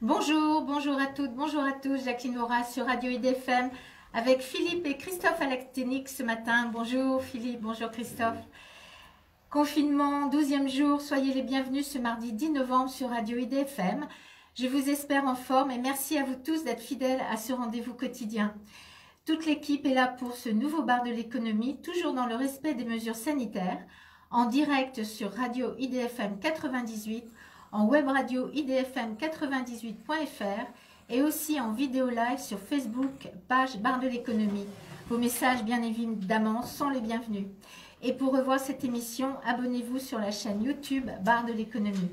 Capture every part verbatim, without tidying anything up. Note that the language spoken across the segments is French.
Bonjour, bonjour à toutes, bonjour à tous. Jacqueline Horace sur Radio I D F M avec Philippe et Christophe à la technique ce matin. Bonjour Philippe, bonjour Christophe. Confinement, douzième jour, soyez les bienvenus ce mardi dix novembre sur Radio I D F M. Je vous espère en forme et merci à vous tous d'être fidèles à ce rendez-vous quotidien. Toute l'équipe est là pour ce nouveau bar de l'économie, toujours dans le respect des mesures sanitaires, en direct sur Radio I D F M quatre-vingt-dix-huit, en web radio I D F M quatre-vingt-dix-huit point F R et aussi en vidéo live sur Facebook, page Bar de l'économie. Vos messages, bien évidemment, sont les bienvenus. Et pour revoir cette émission, abonnez-vous sur la chaîne YouTube Bar de l'économie.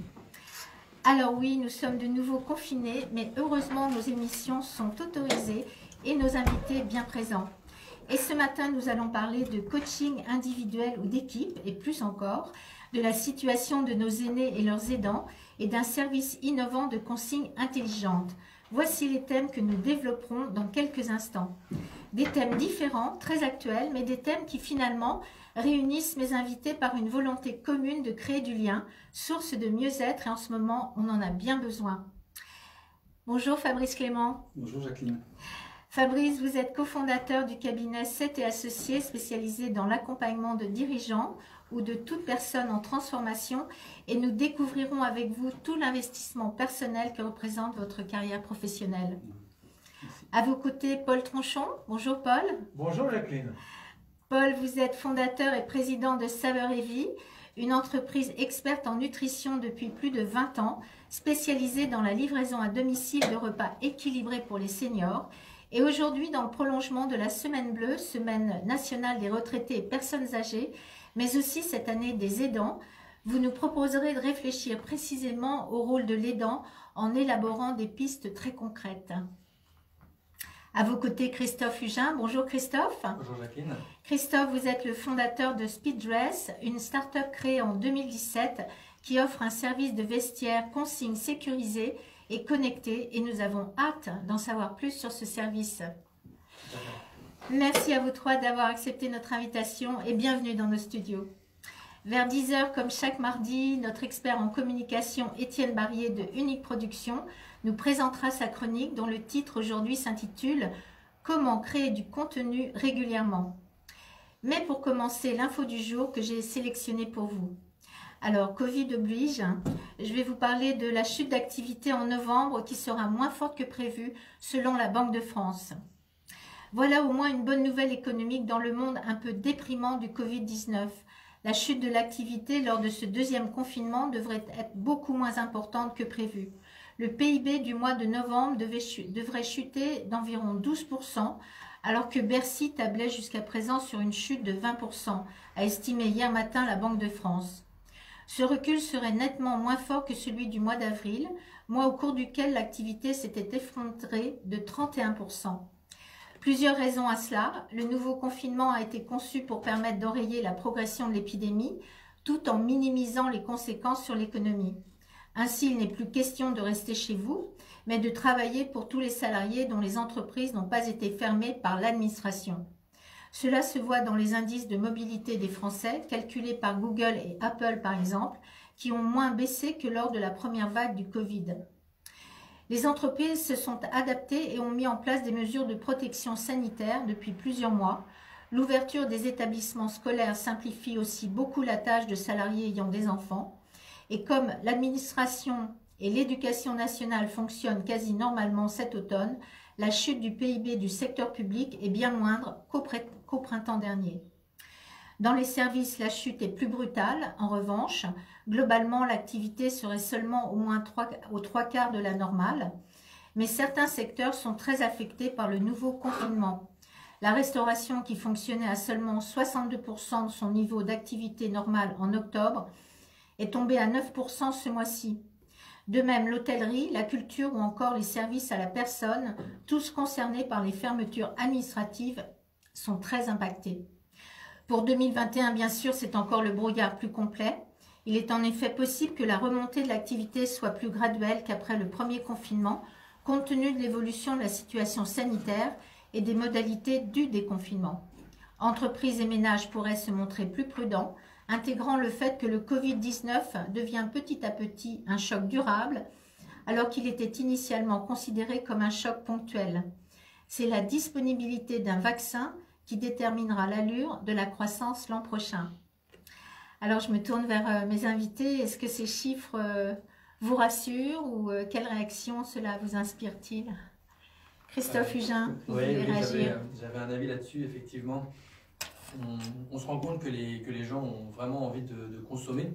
Alors oui, nous sommes de nouveau confinés, mais heureusement nos émissions sont autorisées et nos invités bien présents. Et ce matin, nous allons parler de coaching individuel ou d'équipe, et plus encore, de la situation de nos aînés et leurs aidants, et d'un service innovant de consignes intelligentes. Voici les thèmes que nous développerons dans quelques instants. Des thèmes différents, très actuels, mais des thèmes qui finalement réunissent mes invités par une volonté commune de créer du lien, source de mieux-être, et en ce moment, on en a bien besoin. Bonjour Fabrice Clément. Bonjour Jacqueline. Fabrice, vous êtes cofondateur du cabinet sept et Associés spécialisé dans l'accompagnement de dirigeants ou de toute personne en transformation et nous découvrirons avec vous tout l'investissement personnel que représente votre carrière professionnelle. Merci. À vos côtés, Paul Tronchon. Bonjour Paul. Bonjour Jacqueline. Paul, vous êtes fondateur et président de Saveur et Vie, une entreprise experte en nutrition depuis plus de vingt ans, spécialisée dans la livraison à domicile de repas équilibrés pour les seniors. Et aujourd'hui, dans le prolongement de la Semaine Bleue, Semaine nationale des retraités et personnes âgées, mais aussi cette année des aidants, vous nous proposerez de réfléchir précisément au rôle de l'aidant en élaborant des pistes très concrètes. À vos côtés, Christophe Hugin. Bonjour Christophe. Bonjour Jacqueline. Christophe, vous êtes le fondateur de Speed Dress, une start-up créée en deux mille dix-sept qui offre un service de vestiaire consigne sécurisé et connecté, et nous avons hâte d'en savoir plus sur ce service. Merci à vous trois d'avoir accepté notre invitation et bienvenue dans nos studios. Vers dix heures, comme chaque mardi, notre expert en communication Étienne Barrier de Unique Production nous présentera sa chronique dont le titre aujourd'hui s'intitule « Comment créer du contenu régulièrement ». Mais pour commencer, l'info du jour que j'ai sélectionnée pour vous. Alors, Covid oblige, je vais vous parler de la chute d'activité en novembre qui sera moins forte que prévu selon la Banque de France. Voilà au moins une bonne nouvelle économique dans le monde un peu déprimant du Covid dix-neuf. La chute de l'activité lors de ce deuxième confinement devrait être beaucoup moins importante que prévu. Le P I B du mois de novembre devait ch- devrait chuter d'environ douze pour cent, alors que Bercy tablait jusqu'à présent sur une chute de vingt pour cent, a estimé hier matin la Banque de France. Ce recul serait nettement moins fort que celui du mois d'avril, mois au cours duquel l'activité s'était effondrée de trente et un pour cent. Plusieurs raisons à cela. Le nouveau confinement a été conçu pour permettre d'enrayer la progression de l'épidémie, tout en minimisant les conséquences sur l'économie. Ainsi, il n'est plus question de rester chez vous, mais de travailler pour tous les salariés dont les entreprises n'ont pas été fermées par l'administration. Cela se voit dans les indices de mobilité des Français, calculés par Google et Apple par exemple, qui ont moins baissé que lors de la première vague du Covid. Les entreprises se sont adaptées et ont mis en place des mesures de protection sanitaire depuis plusieurs mois. L'ouverture des établissements scolaires simplifie aussi beaucoup la tâche de salariés ayant des enfants. Et comme l'administration et l'éducation nationale fonctionnent quasi normalement cet automne, la chute du P I B du secteur public est bien moindre qu'au, qu'au printemps dernier. Dans les services, la chute est plus brutale. En revanche, globalement, l'activité serait seulement au moins trois, aux trois quarts de la normale. Mais certains secteurs sont très affectés par le nouveau confinement. La restauration, qui fonctionnait à seulement soixante-deux pour cent de son niveau d'activité normale en octobre, est tombée à neuf pour cent ce mois-ci. De même, l'hôtellerie, la culture ou encore les services à la personne, tous concernés par les fermetures administratives, sont très impactés. Pour deux mille vingt et un, bien sûr, c'est encore le brouillard plus complet. Il est en effet possible que la remontée de l'activité soit plus graduelle qu'après le premier confinement, compte tenu de l'évolution de la situation sanitaire et des modalités du déconfinement. Entreprises et ménages pourraient se montrer plus prudents, intégrant le fait que le Covid dix-neuf devient petit à petit un choc durable, alors qu'il était initialement considéré comme un choc ponctuel. C'est la disponibilité d'un vaccin qui déterminera l'allure de la croissance l'an prochain. Alors, je me tourne vers euh, mes invités. Est-ce que ces chiffres euh, vous rassurent ou euh, quelle réaction cela vous inspire-t-il? Christophe euh, Hugin, vous oui, voulez oui, réagir? J'avais un avis là-dessus, effectivement. On, on se rend compte que les, que les gens ont vraiment envie de, de consommer.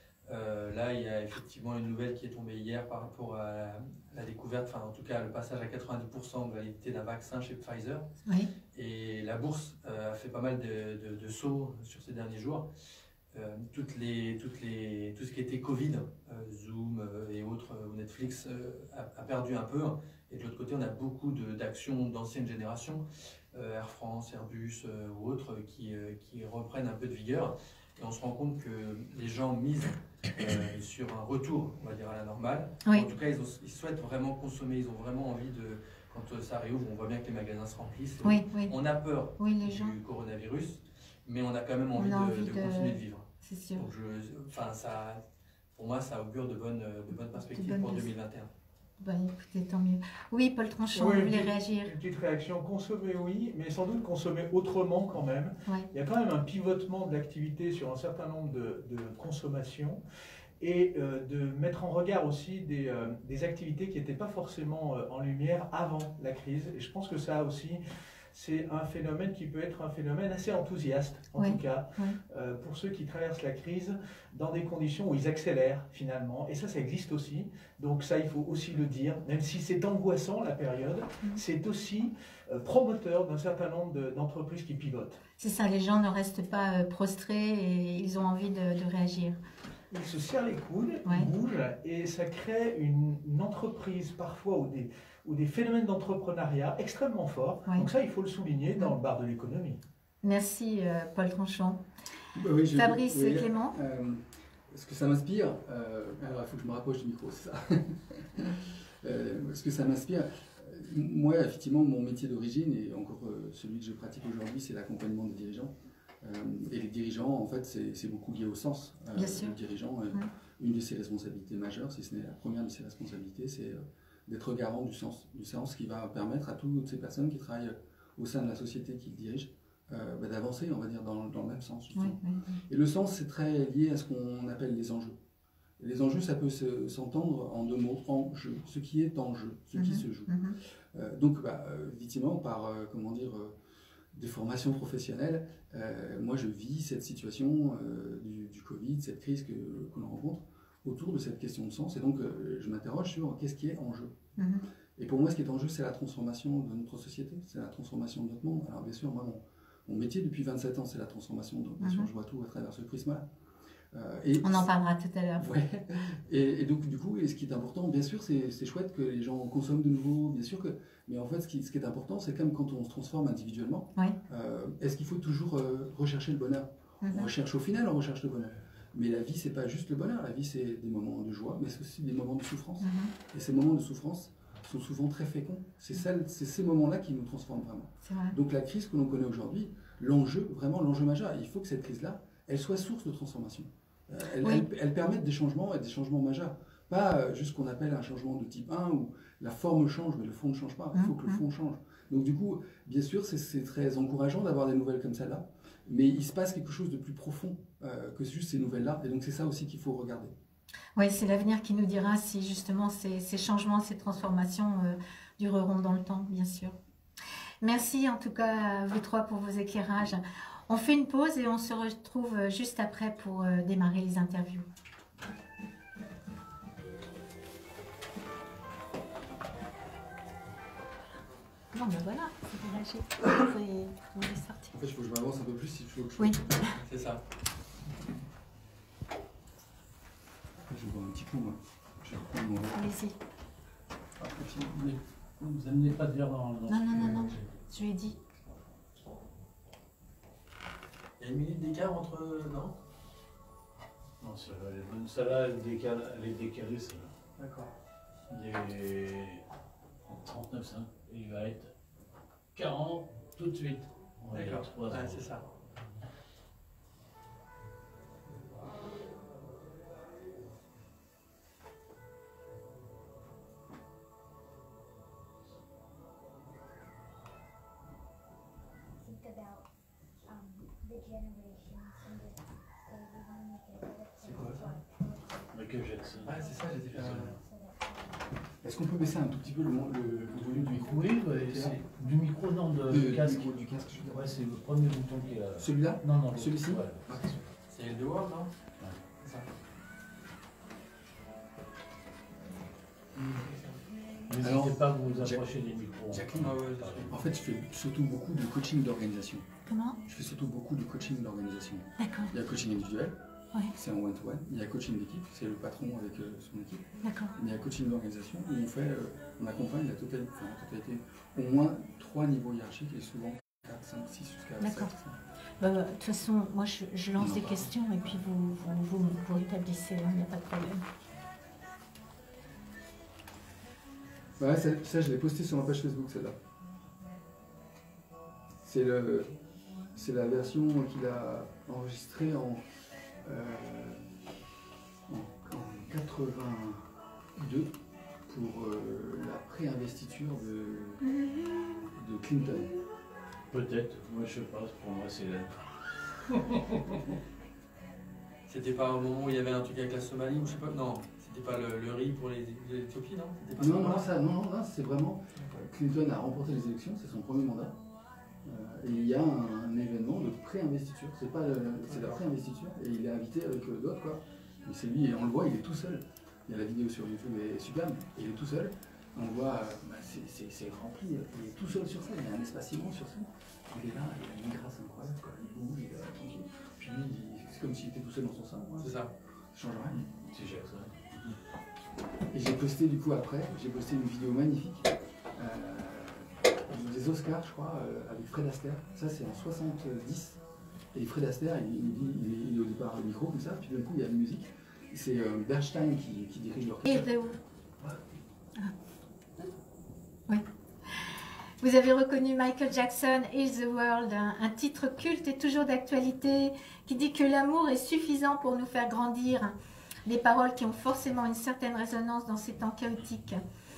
Euh, là, il y a effectivement une nouvelle qui est tombée hier par rapport à la, la découverte, enfin en tout cas le passage à quatre-vingt-dix pour cent de validité d'un vaccin chez Pfizer. Oui. Et la bourse euh, a fait pas mal de, de, de sauts sur ces derniers jours. Euh, toutes les, toutes les, tout ce qui était Covid, euh, Zoom euh, et autres, euh, Netflix euh, a, a perdu un peu. Et de l'autre côté, on a beaucoup d'actions d'ancienne génération, euh, Air France, Airbus euh, ou autres, qui, euh, qui reprennent un peu de vigueur. Et on se rend compte que les gens misent euh, sur un retour, on va dire, à la normale. Oui. En tout cas, ils, ont, ils souhaitent vraiment consommer, ils ont vraiment envie de... Quand ça réouvre, on voit bien que les magasins se remplissent. Oui, oui. On a peur oui, les du gens. coronavirus, mais on a quand même envie, a de, envie de de... continuer de vivre. C'est sûr. Donc je, enfin, ça, pour moi, ça augure de bonnes, de bonnes perspectives bonnes pour choses. deux mille vingt et un. Ben, écoutez, tant mieux. Oui, Paul Tranchant, Oui, vous voulez petite, réagir? Une petite réaction, consommer oui, mais sans doute consommer autrement quand même. Ouais. Il y a quand même un pivotement de l'activité sur un certain nombre de, de consommations et euh, de mettre en regard aussi des, euh, des activités qui n'étaient pas forcément euh, en lumière avant la crise. Et je pense que ça aussi, c'est un phénomène qui peut être un phénomène assez enthousiaste, en Oui. tout cas, Oui. euh, pour ceux qui traversent la crise dans des conditions où ils accélèrent finalement. Et ça, ça existe aussi. Donc ça, il faut aussi le dire. Même si c'est angoissant, la période, Mhm. c'est aussi euh, promoteur d'un certain nombre de- d'entreprises qui pivotent. C'est ça, les gens ne restent pas euh, prostrés et ils ont envie de, de réagir. Ils se serrent les coudes, Ouais. ils bougent, et ça crée une, une entreprise parfois ou des, ou des phénomènes d'entrepreneuriat extrêmement forts. Ouais. Donc ça, il faut le souligner dans Mhm. le bar de l'économie. Merci, euh, Paul Tranchant. Bah oui, je- Fabrice oui, Clément. euh, ce que ça m'inspire, euh, alors il faut que je me rapproche du micro, c'est ça. euh, ce que ça m'inspire, euh, moi effectivement mon métier d'origine et encore euh, celui que je pratique aujourd'hui, c'est l'accompagnement des dirigeants. Euh, et les dirigeants, en fait, c'est c'est beaucoup lié au sens. Euh, Bien sûr. Le dirigeant, euh, Ouais. une de ses responsabilités majeures, si ce n'est la première de ses responsabilités, c'est euh, d'être garant du sens, du sens qui va permettre à toutes ces personnes qui travaillent au sein de la société qu'ils dirigent euh, bah, d'avancer, on va dire, dans, dans le même sens. Oui, justement. oui, oui. Et le sens, c'est très lié à ce qu'on appelle les enjeux. Et les enjeux, ça peut se- s'entendre en deux mots, enjeu, ce qui est en jeu, ce qui Mhm. se joue. Mhm. Euh, donc, bah, euh, effectivement, par euh, comment dire, euh, des formations professionnelles, euh, moi je vis cette situation euh, du, du Covid, cette crise que, que l'on rencontre autour de cette question de sens. Et donc, euh, je m'interroge sur qu'est-ce qui est en jeu. Mhm. Et pour moi, ce qui est en jeu, c'est la transformation de notre société, c'est la transformation de notre monde. Alors, bien sûr, moi, mon, mon métier depuis vingt-sept ans, c'est la transformation. Donc, bien Mhm. sûr, je vois tout à travers ce prisme-là. Euh, et On en parlera tout à l'heure. Ouais. Et, et donc, du coup, et ce qui est important, bien sûr, c'est c'est chouette que les gens consomment de nouveau, bien sûr que. Mais en fait, ce qui, ce qui est important, c'est quand même quand on se transforme individuellement, Oui. euh, est-ce qu'il faut toujours euh, rechercher le bonheur? On Mhm. recherche au final, on recherche le bonheur. Mais la vie, c'est pas juste le bonheur. La vie, c'est des moments de joie, mais c'est aussi des moments de souffrance. Mhm. Et ces moments de souffrance sont souvent très féconds. C'est celles- c'est ces moments-là qui nous transforment vraiment. C'est vrai. Donc la crise que l'on connaît aujourd'hui, l'enjeu, vraiment l'enjeu majeur, il faut que cette crise-là, elle soit source de transformation. Euh, elle, Oui. elle, elle permette des changements et des changements majeurs. Pas euh, juste ce qu'on appelle un changement de type un où la forme change mais le fond ne change pas. Il faut que le Mhm. fond change. Donc du coup, bien sûr, c'est- c'est très encourageant d'avoir des nouvelles comme celle-là, mais il se passe quelque chose de plus profond euh, que juste ces nouvelles-là. Et donc c'est ça aussi qu'il faut regarder. Oui, c'est l'avenir qui nous dira si justement ces, ces changements, ces transformations euh, dureront dans le temps, bien sûr. Merci en tout cas à vous trois pour vos éclairages. On fait une pause et on se retrouve juste après pour euh, démarrer les interviews. Bon ben voilà, c'est relâché. Vous pouvez, vous pouvez sortir. En fait, il faut que je m'avance un peu plus si je veux que je... Oui. C'est ça. Je vais boire un petit coup, moi. Je vais reprendre mon verre. Allez-y. Mais vous n'amenez pas de verre dans, dans Non, non, non, non. Je lui ai dit. Il y a une minute d'écart entre... Non? Non, ça va, elle est bonne. Celle-là, elle, décale, elle est décalée, celle-là. D'accord. Il est trente-neuf, ça. Et il va être quarante tout de suite. On va dire D'accord. trois Ouais, ans. c'est ça. C'est quoi ça? Michael Jackson. Ah, c'est ça, j'étais fait. Est-ce qu'on peut baisser un tout petit peu le, le, le volume du micro? Oui, ouais, c'est du micro, non, de, De- du casque. Du, du casque, je veux dire. Ouais, c'est le premier bouton qui est là. Celui-là? Non, non, Celui-ci? Ouais. Ah. C'est le World, non? Ouais. C'est ça. N'hésitez Alors, pas à vous Jack- approcher des micros. Jacqueline, Ah ouais, je Pardon. En fait, je fais surtout beaucoup de coaching d'organisation. Comment? Je fais surtout beaucoup de coaching d'organisation. D'accord, Il y a coaching individuel, ouais, c'est en one-to-one. Il y a coaching d'équipe, c'est le patron avec euh, son équipe. d'accord. Il y a coaching d'organisation où on fait, euh, on accompagne la totalité, enfin, la totalité, au moins trois niveaux hiérarchiques et souvent quatre, cinq, six jusqu'à sept. D'accord. Bah, bah, de toute façon, moi je, je lance Non, des pas. questions et puis vous, vous, vous, vous rétablissez, il n'y a pas de problème. Ouais, ça, ça, je l'ai posté sur ma page Facebook, celle-là. C'est le, c'est la version qu'il a enregistrée en, euh, en, en quatre-vingt-deux pour euh, la pré-investiture de, de Clinton. Peut-être, moi je sais pas, pour moi c'est la. C'était pas au moment où il y avait un truc avec la Somalie ou je sais pas. Non, c'était pas le, le riz pour les, les Éthiopies, non? C'était pas Non, ça, non, là ça, non, non, non, c'est vraiment. Clinton a remporté les élections, c'est son premier mandat. Euh, et il y a un, un événement de pré-investiture, c'est pas le- c'est la pré-investiture, et il est invité avec euh, d'autres, quoi. Mais c'est lui, et on le voit, il est tout seul. Il y a la vidéo sur YouTube, elle est superbe, il est tout seul. On le voit, euh, bah, c'est- c'est c'est rempli, il est tout seul sur scène, il y a un espace immense sur scène. Il est là, il a une grâce incroyable, quoi. Il bouge, il est là, tranquille. Puis lui, il- c'est comme s'il était tout seul dans son salon. C'est ça. Ça change rien. C'est Jackson. Et j'ai posté du coup après, j'ai posté une vidéo magnifique euh, des Oscars, je crois, euh, avec Fred Astaire. Ça c'est en soixante-dix. Et Fred Astaire, il, il, dit- il, est, il est au départ au micro comme ça, puis d'un coup il y a la musique. C'est euh, Bernstein qui, qui dirige Et l'orchestre. the... Ah. Oui. Vous avez reconnu Michael Jackson, Heal the World, un, un titre culte et toujours d'actualité qui dit que l'amour est suffisant pour nous faire grandir. Des paroles qui ont forcément une certaine résonance dans ces temps chaotiques.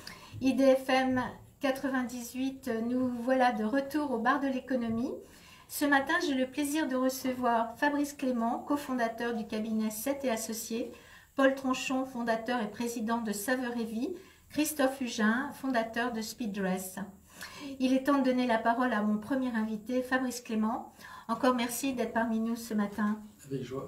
I D F M quatre-vingt-dix-huit, nous voilà de retour au bar de l'économie. Ce matin, j'ai le plaisir de recevoir Fabrice Clément, cofondateur du cabinet sept et Associés, Paul Tronchon, fondateur et président de Saveur et Vie, Christophe Hugin, fondateur de Speed Dress. Il est temps de donner la parole à mon premier invité, Fabrice Clément. Encore merci d'être parmi nous ce matin. Avec joie.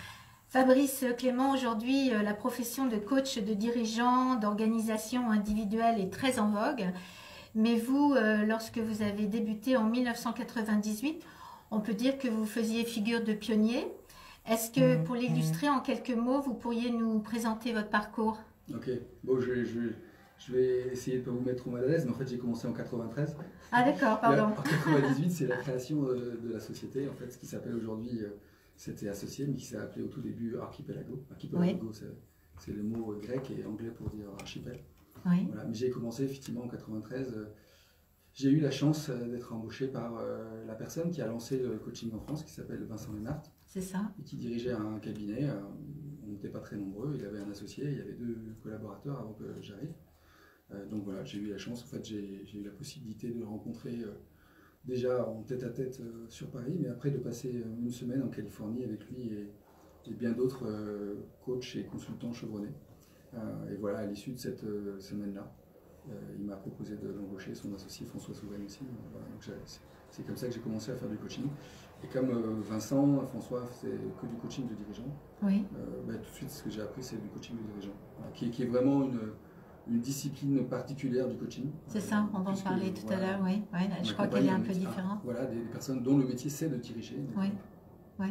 Fabrice Clément, aujourd'hui, la profession de coach, de dirigeant, d'organisation individuelle est très en vogue. Mais vous, euh, lorsque vous avez débuté en mille neuf cent quatre-vingt-dix-huit, on peut dire que vous faisiez figure de pionnier. Est-ce que, pour l'illustrer en quelques mots, vous pourriez nous présenter votre parcours? Ok, bon, je, vais- je, vais- je vais essayer de ne pas vous mettre trop mal à l'aise, mais en fait j'ai commencé en quatre-vingt-treize. Ah d'accord, pardon. En quatre-vingt-dix-huit, c'est la création euh, de la société, en fait, ce qui s'appelle aujourd'hui, euh, c'était associé, mais qui s'est appelé au tout début Archipelago. Archipelago, c'est c'est le mot grec et anglais pour dire archipel. Oui, Voilà. Mais j'ai commencé effectivement en quatre-vingt-treize. euh, J'ai eu la chance euh, d'être embauché par euh, la personne qui a lancé le coaching en France, qui s'appelle Vincent Lénart, c'est ça. et qui dirigeait un cabinet. euh, On n'était pas très nombreux, il avait un associé, il y avait deux collaborateurs avant que j'arrive. Euh, donc voilà, j'ai eu la chance, en fait, j'ai j'ai eu la possibilité de le rencontrer euh, déjà en tête-à-tête euh, sur Paris, mais après de passer euh, une semaine en Californie avec lui et, et bien d'autres euh, coachs et consultants chevronnés. Euh, et voilà, à l'issue de cette euh, semaine-là, euh, il m'a proposé de l'embaucher, son associé François Souveraine aussi. Euh, voilà, donc j'ai- c'est- c'est comme ça que j'ai commencé à faire du coaching. Et comme euh, Vincent, François, c'est que du coaching de dirigeants, Oui, euh, bah, tout de suite, ce que j'ai appris, c'est du coaching de dirigeants, voilà, qui, est- qui est vraiment une, une discipline particulière du coaching. c'est ça, on va en Puisque, parler tout à voilà, l'heure, oui. Oui, on je crois qu'elle est un accompagne peu des- différente. Voilà, des, des personnes dont le métier c'est de diriger. Donc, Oui. Oui.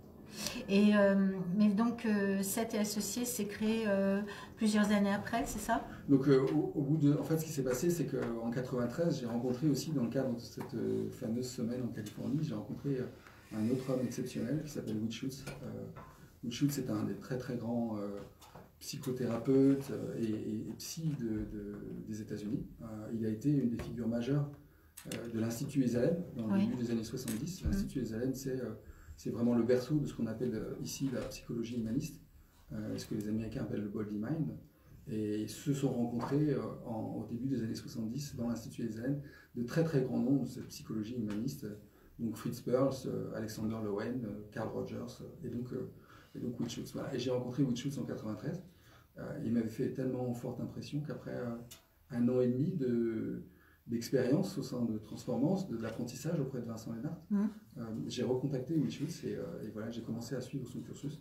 Et, euh, mais donc, euh, sept et Associés s'est créé euh, plusieurs années après, c'est ça? Donc euh, au, au bout de, en fait, ce qui s'est passé, c'est qu'en quatre-vingt-treize, j'ai rencontré aussi dans le cadre de cette euh, fameuse semaine en Californie, j'ai rencontré euh, un autre homme exceptionnel qui s'appelle Will Schutz. Euh, Will Schutz est un des très très grands euh, psychothérapeutes euh, et, et, et psy de, de- des États-Unis. Euh, il a été une des figures majeures euh, de l'Institut Esalem dans le Oui. début des années soixante-dix. L'Institut Esalem, c'est euh, c'est vraiment le berceau de ce qu'on appelle euh, ici la psychologie humaniste, euh, ce que les Américains appellent le body mind. Et ils se sont rencontrés euh, en- au début des années soixante-dix dans l'Institut Esalem de très très grands noms de cette psychologie humaniste, donc Fritz Perls, euh, Alexander Lowen, euh, Carl Rogers, euh, et donc, euh, et donc Wood Schultz. Voilà. Et j'ai rencontré Wood Schultz en quatre-vingt-treize. Euh, il m'avait fait tellement forte impression qu'après euh, un an et demi de, d'expérience au sein de Transformance, de, de l'apprentissage auprès de Vincent Lennart, mmh. euh, j'ai recontacté Wood Schultz et, euh, et voilà, j'ai commencé à suivre son cursus.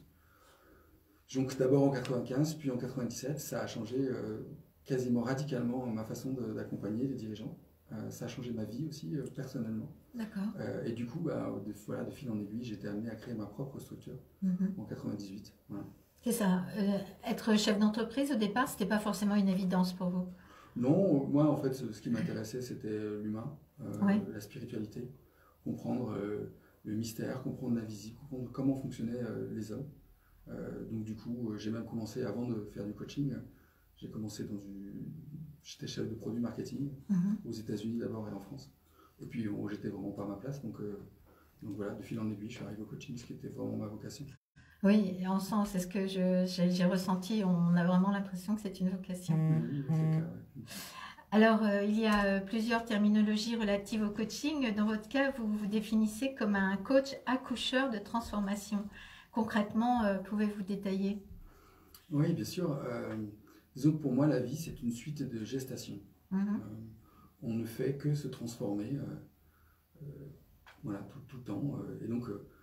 Donc d'abord en quatre-vingt-quinze, puis en quatre-vingt-dix-sept, ça a changé euh, quasiment radicalement ma façon de, d'accompagner les dirigeants. Euh, ça a changé ma vie aussi, euh, personnellement. D'accord. Euh, et du coup, bah, de, voilà, de fil en aiguille, j'ai été amené à créer ma propre structure mm-hmm. en quatre-vingt-dix-huit. Voilà. C'est ça. Euh, être chef d'entreprise, au départ, c'était pas forcément une évidence pour vous? Non, moi, en fait, ce, ce qui m'intéressait, c'était l'humain, euh, oui. la spiritualité, comprendre euh, le mystère, comprendre la vie, comprendre comment fonctionnaient euh, les hommes. Euh, donc du coup, j'ai même commencé, avant de faire du coaching, j'ai commencé dans une... J'étais chef de produit marketing mm-hmm. aux États-Unis d'abord et en France. Et puis bon, j'étais vraiment pas à ma place, donc, euh, donc voilà, de fil en aiguille, je suis arrivé au coaching, ce qui était vraiment ma vocation. Oui, en sens, c'est ce que je, j'ai, j'ai ressenti, on a vraiment l'impression que c'est une vocation. Oui, c'est le cas, ouais. Alors, euh, il y a plusieurs terminologies relatives au coaching. Dans votre cas, vous vous définissez comme un coach accoucheur de transformation. Concrètement, euh, pouvez-vous détailler? Oui, bien sûr. Euh, disons que pour moi, la vie, c'est une suite de gestations. Mm-hmm. Euh, on ne fait que se transformer euh, euh, voilà, tout, tout le temps. Euh, et donc, euh,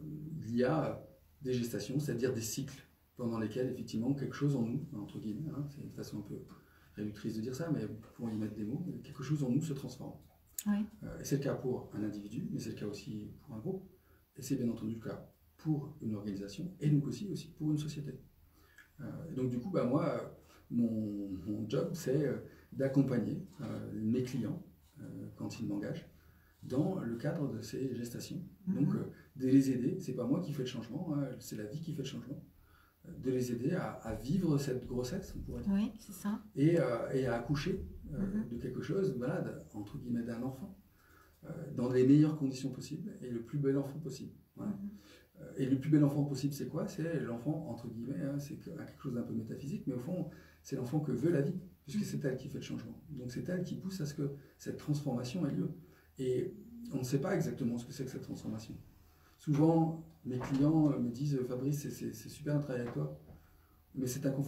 il y a des gestations, c'est-à-dire des cycles pendant lesquels, effectivement, quelque chose en nous, entre guillemets, hein, c'est une façon un peu réductrice de dire ça, mais pour y mettre des mots, quelque chose en nous se transforme. Oui. Euh, et c'est le cas pour un individu, mais c'est le cas aussi pour un groupe. Et c'est bien entendu le cas pour une organisation, et donc aussi, aussi pour une société. Euh, et donc du coup, bah, moi, mon, mon job, c'est euh, d'accompagner euh, mes clients, euh, quand ils m'engagent, dans le cadre de ces gestations. Mm-hmm. Donc euh, de les aider, c'est pas moi qui fais le changement, hein, c'est la vie qui fait le changement, euh, de les aider à, à vivre cette grossesse, on pourrait dire. Oui, c'est ça. Et, euh, et à accoucher euh, mm-hmm. de quelque chose, voilà, de, entre guillemets, d'un enfant, euh, dans les meilleures conditions possibles, et le plus bel enfant possible. Voilà. Mm-hmm. Et le plus bel enfant possible, c'est quoi? C'est l'enfant, entre guillemets, hein, c'est quelque chose d'un peu métaphysique, mais au fond, c'est l'enfant que veut la vie, puisque c'est elle qui fait le changement. Donc c'est elle qui pousse à ce que cette transformation ait lieu. Et on ne sait pas exactement ce que c'est que cette transformation. Souvent, mes clients me disent « Fabrice, c'est, c'est, c'est super de travailler avec toi, mais c'est inconfortable. »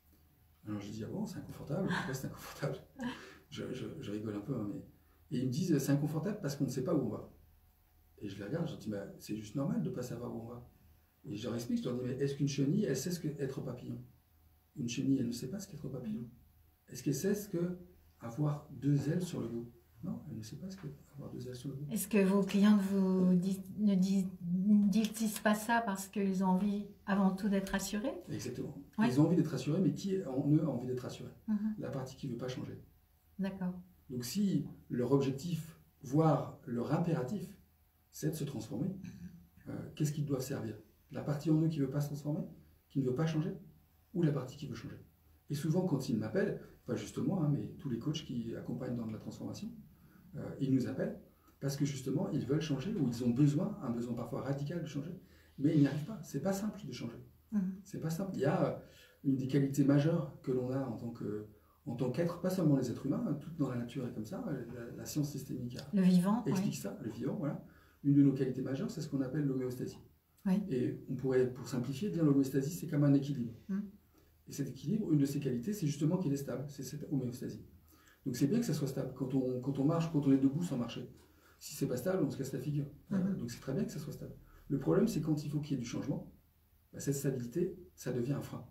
Alors je dis « Ah bon, c'est inconfortable? Pourquoi c'est inconfortable ?» je, je, je rigole un peu, hein, mais... Et ils me disent « C'est inconfortable parce qu'on ne sait pas où on va. » Et je les regarde, je leur dis, bah, c'est juste normal de ne pas savoir où on va. Et je leur explique, je leur dis, mais est-ce qu'une chenille, elle sait ce qu'être papillon? Une chenille, elle ne sait pas ce qu'être papillon. Est-ce qu'elle sait ce qu'avoir deux ailes sur le dos? Non, elle ne sait pas ce qu'avoir deux ailes sur le dos. Est-ce que vos clients vous disent, ne disent, disent pas ça parce qu'ils ont envie avant tout d'être rassurés? Exactement. Ouais. Ils ont envie d'être rassurés, mais qui en eux a envie d'être rassuré? Mm-hmm. La partie qui ne veut pas changer. D'accord. Donc si leur objectif, voire leur impératif, c'est de se transformer. Euh, qu'est-ce qu'ils doivent servir? La partie en eux qui ne veut pas se transformer, qui ne veut pas changer, ou la partie qui veut changer? Et souvent, quand ils m'appellent, pas juste moi, hein, mais tous les coachs qui accompagnent dans de la transformation, euh, ils nous appellent parce que justement, ils veulent changer, ou ils ont besoin, un besoin parfois radical de changer, mais ils n'y arrivent pas. C'est pas simple de changer. Mmh. C'est pas simple. Il y a une des qualités majeures que l'on a en tant que en tant qu'être, pas seulement les êtres humains, tout dans la nature est comme ça, la, la science systémique le vivant, explique oui. ça, le vivant, voilà. Une de nos qualités majeures, c'est ce qu'on appelle l'homéostasie. Oui. Et on pourrait, pour simplifier, dire l'homéostasie, c'est comme un équilibre. Mm. Et cet équilibre, une de ses qualités, c'est justement qu'il est stable, c'est cette homéostasie. Donc c'est bien que ça soit stable. Quand on, quand on marche, quand on est debout sans marcher, si c'est pas stable, on se casse la figure. Mm-hmm. euh, donc c'est très bien que ça soit stable. Le problème, c'est quand il faut qu'il y ait du changement, bah, cette stabilité, ça devient un frein.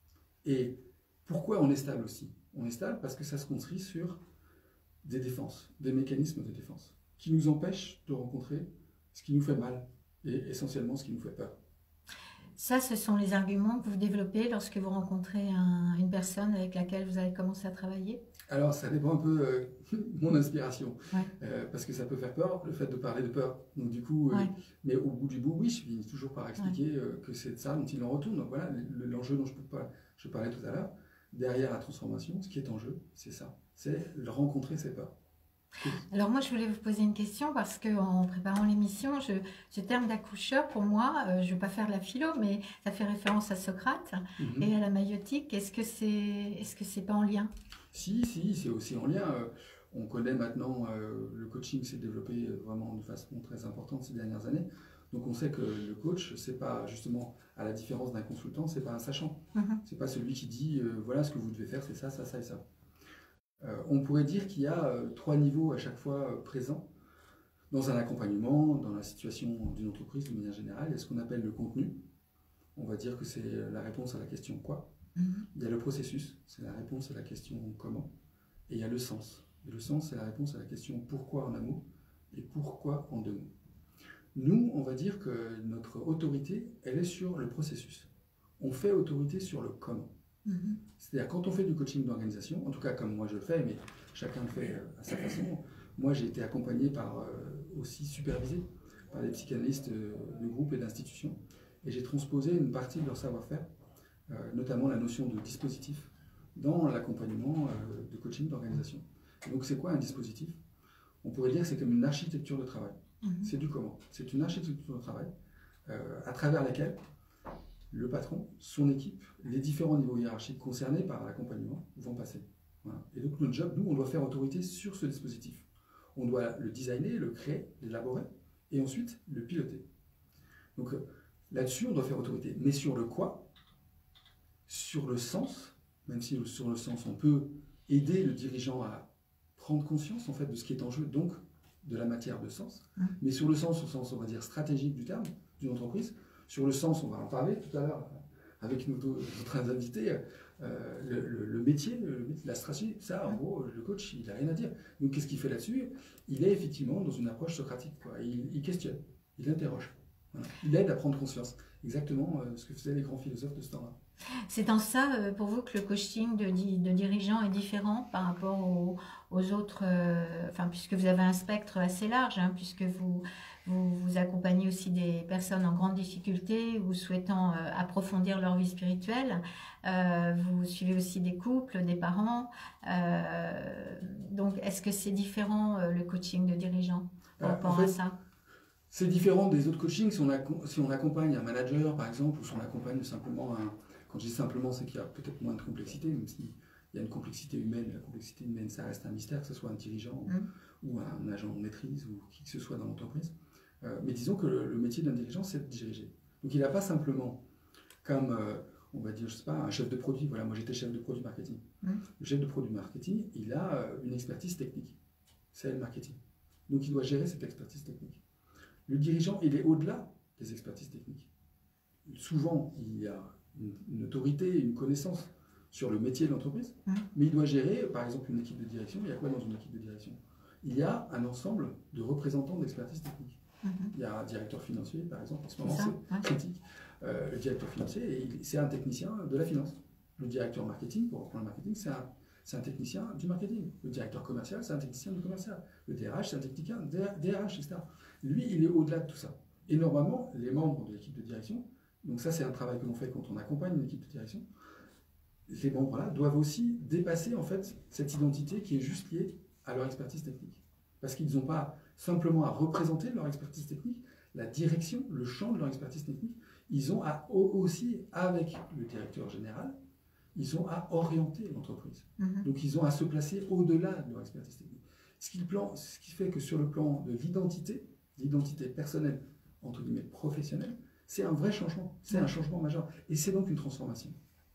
Et pourquoi on est stable aussi? On est stable parce que ça se construit sur des défenses, des mécanismes de défense, qui nous empêchent de rencontrer ce qui nous fait mal, et essentiellement ce qui nous fait peur. Ça, ce sont les arguments que vous développez lorsque vous rencontrez un, une personne avec laquelle vous avez commencé à travailler? Alors, ça dépend un peu euh, de mon inspiration, ouais. euh, parce que ça peut faire peur, le fait de parler de peur. Donc du coup, euh, ouais. mais au bout du bout, oui, je finis toujours par expliquer ouais. euh, que c'est de ça dont il en retourne. Donc voilà, l'enjeu dont je, pas, je parlais tout à l'heure, derrière la transformation, ce qui est en jeu, c'est ça, c'est rencontrer ses peurs. Alors moi, je voulais vous poser une question parce qu'en préparant l'émission, je, ce terme d'accoucheur, pour moi, euh, je ne vais pas faire de la philo, mais ça fait référence à Socrate mm-hmm. et à la maïotique. Est-ce que c'est est-ce que c'est pas en lien? Si, si, c'est aussi en lien. On connaît maintenant, euh, le coaching s'est développé vraiment de façon très importante ces dernières années. Donc on sait que le coach, c'est pas justement, à la différence d'un consultant, c'est pas un sachant. Mm-hmm. C'est pas celui qui dit euh, voilà ce que vous devez faire, c'est ça, ça, ça et ça. Euh, on pourrait dire qu'il y a euh, trois niveaux à chaque fois euh, présents dans un accompagnement, dans la situation d'une entreprise de manière générale. Il y a ce qu'on appelle le contenu. On va dire que c'est la réponse à la question quoi. Mm-hmm. Il y a le processus, c'est la réponse à la question comment. Et il y a le sens. Et le sens, c'est la réponse à la question pourquoi en un mot et pourquoi en deux mots. Nous, on va dire que notre autorité, elle est sur le processus. On fait autorité sur le comment. Mm-hmm. C'est-à-dire quand on fait du coaching d'organisation, en tout cas comme moi je le fais, mais chacun le fait à sa façon. Moi, j'ai été accompagné par, euh, aussi supervisé par des psychanalystes euh, de groupe et d'institutions, et j'ai transposé une partie de leur savoir-faire, euh, notamment la notion de dispositif, dans l'accompagnement euh, de coaching d'organisation. Donc c'est quoi un dispositif? On pourrait dire que c'est comme une architecture de travail. Mmh. C'est du comment? C'est une architecture de travail euh, à travers laquelle le patron, son équipe, les différents niveaux hiérarchiques concernés par l'accompagnement vont passer. Voilà. Et donc notre job, nous, on doit faire autorité sur ce dispositif. On doit le designer, le créer, l'élaborer, et ensuite le piloter. Donc euh, là-dessus, on doit faire autorité. Mais sur le quoi, sur le sens, même si sur le sens, on peut aider le dirigeant à prendre conscience en fait de ce qui est en jeu, donc de la matière de sens, mmh. mais sur le sens, au sens, on va dire, stratégique du terme, d'une entreprise, sur le sens, on va en parler tout à l'heure avec notre, notre invité, euh, le, le, le métier, le, la stratégie, ça, en gros, le coach, il n'a rien à dire. Donc, qu'est-ce qu'il fait là-dessus? Il est effectivement dans une approche socratique, quoi. Il, il questionne, il interroge, voilà. Il aide à prendre conscience, exactement euh, ce que faisaient les grands philosophes de ce temps-là. C'est en ça, euh, pour vous, que le coaching de, de dirigeants est différent par rapport aux, aux autres, euh, enfin, puisque vous avez un spectre assez large, hein, puisque vous, vous, vous accompagnez aussi des personnes en grande difficulté ou souhaitant euh, approfondir leur vie spirituelle. Euh, vous suivez aussi des couples, des parents. Euh, donc, est-ce que c'est différent, euh, le coaching de dirigeants par euh, rapport en fait, à ça? C'est différent des autres coachings. Si on, si on accompagne un manager, par exemple, ou si on accompagne simplement un... Quand je dis simplement, c'est qu'il y a peut-être moins de complexité, même s'il y a une complexité humaine. La complexité humaine, ça reste un mystère, que ce soit un dirigeant mmh. ou un agent de maîtrise ou qui que ce soit dans l'entreprise. Euh, mais disons que le, le métier d'un dirigeant, c'est de diriger. Donc il n'a pas simplement, comme, euh, on va dire, je sais pas, un chef de produit. Voilà, moi j'étais chef de produit marketing. Mmh. Le chef de produit marketing, il a euh, une expertise technique. C'est le marketing. Donc il doit gérer cette expertise technique. Le dirigeant, il est au-delà des expertises techniques. Souvent, il y a une, une autorité, une connaissance sur le métier de l'entreprise, mmh. mais il doit gérer, par exemple, une équipe de direction. Il y a quoi dans une équipe de direction? Il y a un ensemble de représentants d'expertise technique. Mmh. Il y a un directeur financier, par exemple, en ce moment, c'est critique. Euh, le directeur financier, c'est un technicien de la finance. Le directeur marketing, pour reprendre le marketing, c'est un, c'est un technicien du marketing. Le directeur commercial, c'est un technicien du commercial. Le D R H, c'est un technicien D R H, et cetera. Lui, il est au-delà de tout ça. Et normalement, les membres de l'équipe de direction, donc ça c'est un travail que l'on fait quand on accompagne une équipe de direction, ces membres-là doivent aussi dépasser en fait cette identité qui est juste liée à leur expertise technique. Parce qu'ils n'ont pas simplement à représenter leur expertise technique, la direction, le champ de leur expertise technique, ils ont à, aussi, avec le directeur général, ils ont à orienter l'entreprise. Mm-hmm. Donc ils ont à se placer au-delà de leur expertise technique. Ce qui, plan, ce qui fait que sur le plan de l'identité, l'identité personnelle, entre guillemets professionnelle, c'est un vrai changement, c'est un changement majeur. Et c'est donc une transformation.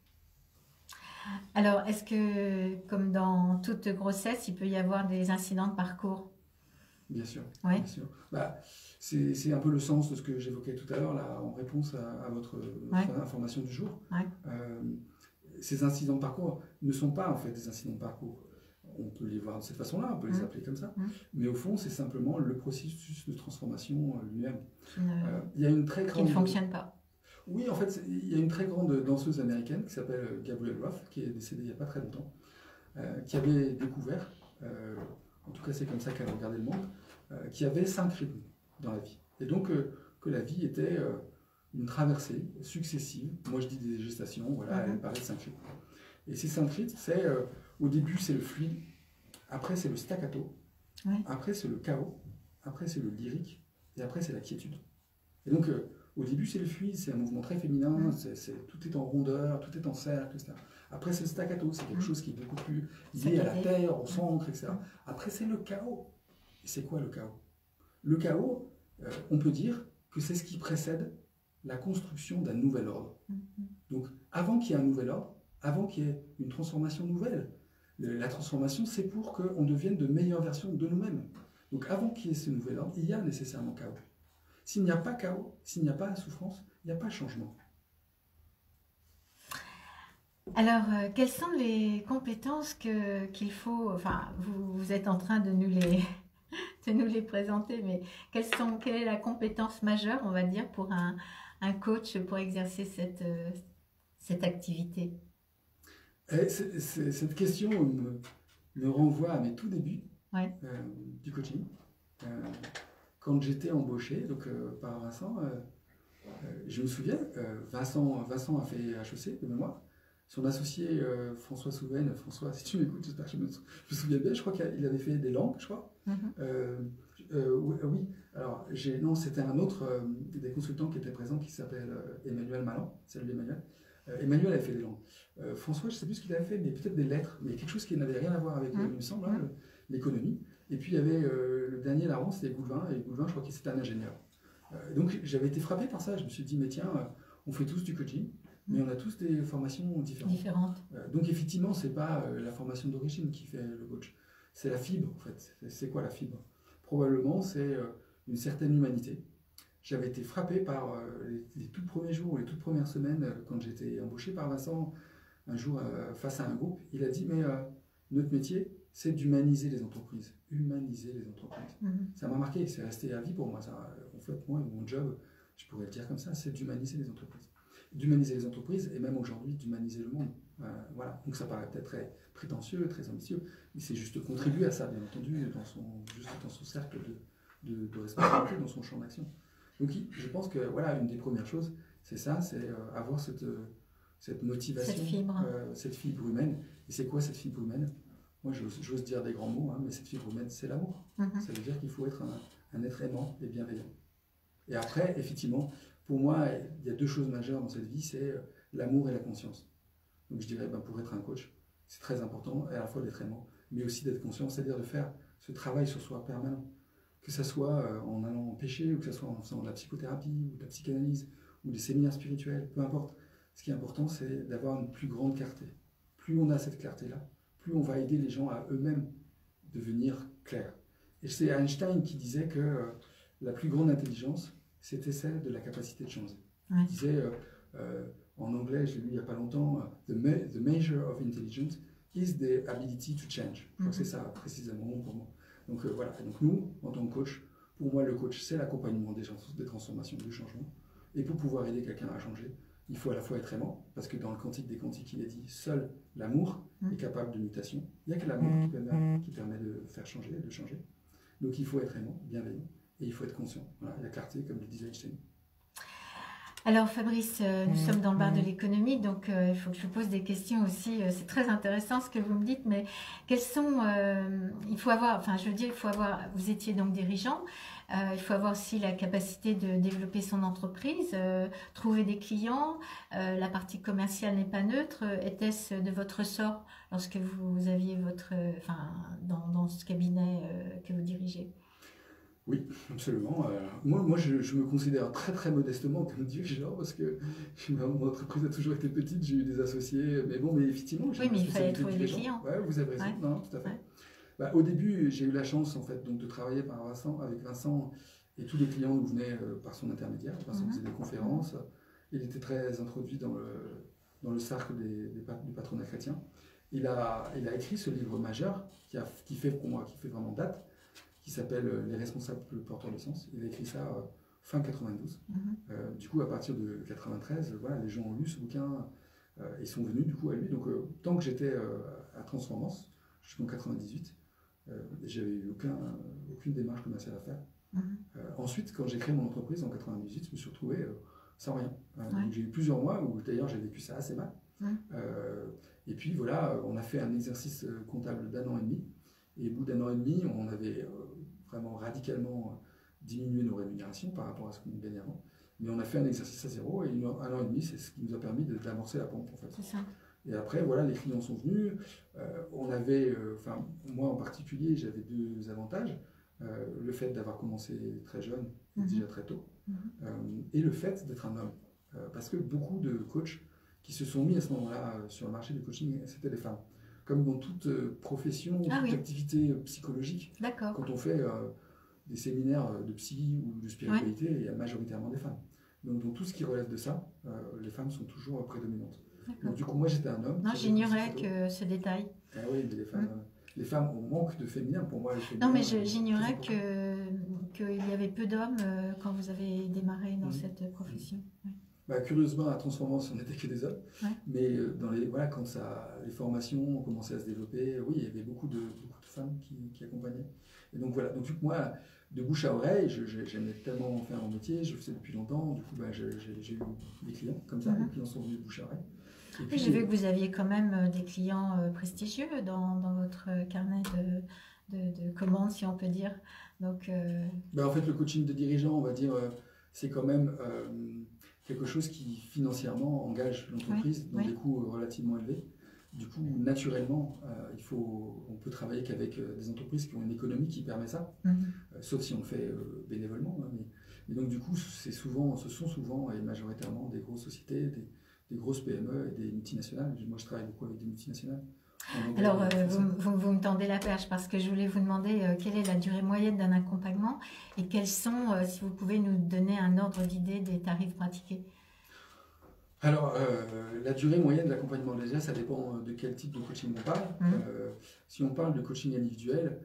Alors, est-ce que, comme dans toute grossesse, il peut y avoir des incidents de parcours? Bien sûr. Oui. Bien sûr. Bah, c'est, c'est un peu le sens de ce que j'évoquais tout à l'heure, là, en réponse à, à votre, ouais. votre information du jour. Ouais. Euh, ces incidents de parcours ne sont pas en fait des incidents de parcours. On peut les voir de cette façon-là, on peut les appeler comme ça, mmh. mais au fond, c'est simplement le processus de transformation lui-même. Mmh. Euh, il y a une très grande... Qui ne fonctionne pas. Oui, en fait, il y a une très grande danseuse américaine qui s'appelle Gabrielle Roth, qui est décédée il n'y a pas très longtemps, euh, qui avait découvert, euh, en tout cas c'est comme ça qu'elle regardait le monde, euh, qu'il y avait cinq rythmes dans la vie. Et donc euh, que la vie était euh, une traversée successive. Moi je dis des gestations, voilà, mmh. elle parlait de cinq rythmes. Et ces cinq rythmes, c'est... Euh, au début, c'est le fluide, après, c'est le staccato, ouais. après, c'est le chaos, après, c'est le lyrique, et après, c'est la quiétude. Et donc, euh, Au début, c'est le fluide, c'est un mouvement très féminin, c'est, c'est, tout est en rondeur, tout est en cercle, et cetera. Après, c'est le staccato, c'est quelque chose qui est beaucoup plus lié à la terre, au centre, et cetera. Après, c'est le chaos. Et c'est quoi le chaos? Le chaos, euh, on peut dire que c'est ce qui précède la construction d'un nouvel ordre. Donc, avant qu'il y ait un nouvel ordre, avant qu'il y ait une transformation nouvelle, le, la transformation, c'est pour qu'on devienne de meilleures versions de nous-mêmes. Donc, avant qu'il y ait ce nouvel ordre, il y a nécessairement chaos. S'il n'y a pas chaos, s'il n'y a pas souffrance, il n'y a pas changement. Alors, euh, quelles sont les compétences que, qu'il faut, enfin, vous, vous êtes en train de nous les, de nous les présenter, mais quelles sont, quelle est la compétence majeure, on va dire, pour un, un coach pour exercer cette, euh, cette activité? Et c'est, c'est, cette question me, me renvoie à mes tout débuts ouais. euh, du coaching. Euh, Quand j'étais embauché donc, euh, par Vincent, euh, euh, je me souviens, euh, Vincent, Vincent a fait H E C de mémoire. Son associé euh, François Souven, François, si tu m'écoutes, j'espère que je me, je me souviens bien, je crois qu'il avait fait des langues, je crois. Mm-hmm. euh, euh, oui, oui, alors j'ai, non, c'était un autre euh, des consultants qui était présent qui s'appelle euh, Emmanuel Malan. Salut Emmanuel. Euh, Emmanuel avait fait des langues. Euh, François, je ne sais plus ce qu'il avait fait, mais peut-être des lettres, mais quelque chose qui n'avait rien à voir avec, mm-hmm. il me semble, hein, le, l'économie. Et puis il y avait euh, le dernier larron, c'était Goulvin, et Goulvin, je crois que c'était un ingénieur. Euh, donc j'avais été frappé par ça, je me suis dit, mais tiens, euh, on fait tous du coaching, mais on a tous des formations différentes. différentes. Euh, donc effectivement, ce n'est pas euh, la formation d'origine qui fait le coach, c'est la fibre en fait. C'est, c'est quoi la fibre? Probablement, c'est euh, une certaine humanité. J'avais été frappé par euh, les, les tout premiers jours, les toutes premières semaines, euh, quand j'étais embauché par Vincent, un jour euh, face à un groupe, il a dit, mais euh, notre métier, c'est d'humaniser les entreprises. Humaniser les entreprises. Mmh. Ça m'a marqué, c'est resté à vie pour moi. Ça, en fait, moi, mon job, je pourrais le dire comme ça, c'est d'humaniser les entreprises. D'humaniser les entreprises et même aujourd'hui d'humaniser le monde. Euh, voilà. Donc ça paraît peut-être très prétentieux, très ambitieux, mais c'est juste contribuer à ça, bien entendu, dans son, juste dans son cercle de, de, de responsabilité, dans son champ d'action. Donc je pense que voilà, une des premières choses, c'est ça, c'est euh, avoir cette, cette motivation, cette fibre. Euh, cette fibre humaine. Et c'est quoi cette fibre humaine? Moi, j'ose, j'ose dire des grands mots, hein, mais cette fibre humaine, c'est l'amour. Mm-hmm. Ça veut dire qu'il faut être un, un être aimant et bienveillant. Et après, effectivement, pour moi, il y a deux choses majeures dans cette vie, c'est l'amour et la conscience. Donc je dirais, ben, pour être un coach, c'est très important à la fois d'être aimant, mais aussi d'être conscient, c'est-à-dire de faire ce travail sur soi permanent. Que ce soit en allant pêcher, ou que ce soit en faisant de la psychothérapie, ou de la psychanalyse, ou des séminaires spirituels, peu importe. Ce qui est important, c'est d'avoir une plus grande clarté. Plus on a cette clarté-là, plus on va aider les gens à eux-mêmes devenir clairs. Et c'est Einstein qui disait que euh, la plus grande intelligence, c'était celle de la capacité de changer. Ouais. Il disait, euh, euh, en anglais, je l'ai lu il n'y a pas longtemps, the, me the measure of intelligence is the ability to change. Je crois mm-hmm. que c'est ça précisément pour moi. Donc euh, voilà, donc nous, en tant que coach, pour moi le coach, c'est l'accompagnement des, des transformations, du changement. Et pour pouvoir aider quelqu'un à changer, il faut à la fois être aimant, parce que dans le Cantique des Cantiques, il est dit, seul l'amour mmh. est capable de mutation. Il n'y a que l'amour mmh. qui, permet, qui permet de faire changer, de changer. Donc il faut être aimant, bienveillant, et il faut être conscient. Voilà, la clarté, comme le disait Einstein. Alors Fabrice, euh, nous mmh. sommes dans le bar de l'économie, donc euh, il faut que je vous pose des questions aussi. Euh, c'est très intéressant ce que vous me dites, mais quels sont... Euh, il faut avoir, enfin je veux dire, il faut avoir... Vous étiez donc dirigeant. Euh, il faut avoir aussi la capacité de développer son entreprise, euh, trouver des clients. Euh, la partie commerciale n'est pas neutre. Était-ce de votre ressort lorsque vous aviez votre, euh, enfin, dans, dans ce cabinet euh, que vous dirigez? Oui, absolument. Euh, moi, moi je, je me considère très très modestement comme dirigeant parce que mon entreprise a toujours été petite, j'ai eu des associés, mais bon, mais effectivement... Oui, mais il fallait trouver des clients. Ouais, vous avez raison, ouais. non, tout à fait. Ouais. Bah, au début, j'ai eu la chance en fait, donc, de travailler par Vincent, avec Vincent, et tous les clients nous venaient euh, par son intermédiaire. Vincent mm-hmm. faisait des conférences, il était très introduit dans le, dans le cercle des, des, du patronat chrétien. Il a, il a écrit ce livre majeur qui, a, qui fait pour moi, qui fait vraiment date, qui s'appelle Les responsables porteurs de sens. Il a écrit ça euh, fin quatre-vingt-douze. Mm-hmm. Euh, du coup, à partir de quatre-vingt-treize, voilà, les gens ont lu ce bouquin euh, et sont venus du coup à lui. Donc, euh, tant que j'étais euh, à Transformance, jusqu'en quatre-vingt-dix-huit, Euh, j'avais eu aucun, euh, aucune démarche commerciale à faire. Mmh. Euh, ensuite, quand j'ai créé mon entreprise en quatre-vingt-dix-huit, je me suis retrouvé euh, sans rien. Euh, ouais. donc j'ai eu plusieurs mois où d'ailleurs j'ai vécu ça assez mal. Mmh. Euh, et puis voilà, on a fait un exercice comptable d'un an et demi. Et au bout d'un an et demi, on avait euh, vraiment radicalement diminué nos rémunérations par rapport à ce qu'on gagnait avant. Mais on a fait un exercice à zéro et une, un an et demi, c'est ce qui nous a permis d'amorcer la pompe en fait. C'est ça. Et après, voilà, les clients sont venus. Euh, on avait, enfin, euh, moi en particulier, j'avais deux avantages. Euh, le fait d'avoir commencé très jeune, mm-hmm. déjà très tôt, mm-hmm. euh, et le fait d'être un homme. Euh, parce que beaucoup de coachs qui se sont mis à ce moment-là euh, sur le marché du coaching, c'était des femmes. Comme dans toute euh, profession, ah, toute oui. activité psychologique, quand on fait euh, des séminaires de psy ou de spiritualité, ouais. il y a majoritairement des femmes. Donc dans tout ce qui relève de ça, euh, les femmes sont toujours prédominantes. Donc du coup, moi j'étais un homme. Non, j'ignorais que ce détail. Ah oui, mais les femmes, mm. les femmes, on manque de féminin pour moi. Les féminins, non, mais j'ignorais qu'il y avait peu d'hommes euh, quand vous avez démarré dans mm. cette profession. Ouais. Bah, curieusement, à Transformance, on n'était que des hommes. Ouais. Mais dans les, voilà, quand ça, les formations ont commencé à se développer, oui, il y avait beaucoup de, beaucoup de femmes qui, qui accompagnaient. Et donc voilà, donc moi, de bouche à oreille, j'aimais tellement faire mon métier, je le faisais depuis longtemps, du coup bah, j'ai eu des clients comme ça, mm-hmm. les clients sont venus de bouche à oreille. Oui, j'ai vu que vous aviez quand même des clients prestigieux dans, dans votre carnet de, de, de commandes, si on peut dire. Donc, euh... ben en fait, le coaching de dirigeants, on va dire, c'est quand même euh, quelque chose qui financièrement engage l'entreprise oui, dans oui. des coûts relativement élevés. Du coup, naturellement, euh, il faut, on peut travailler qu'avec des entreprises qui ont une économie qui permet ça, mm-hmm. euh, sauf si on le fait euh, bénévolement. Hein, mais, mais donc, du coup, c'est souvent, ce sont souvent et majoritairement des grosses sociétés, des, des grosses P M E et des multinationales. Moi, je travaille beaucoup avec des multinationales. Alors, euh, vous, vous, vous me tendez la perche parce que je voulais vous demander euh, quelle est la durée moyenne d'un accompagnement et quels sont, euh, si vous pouvez nous donner un ordre d'idée des tarifs pratiqués. Alors, euh, la durée moyenne de l'accompagnement, déjà, ça dépend de quel type de coaching on parle. Mmh. Euh, si on parle de coaching individuel,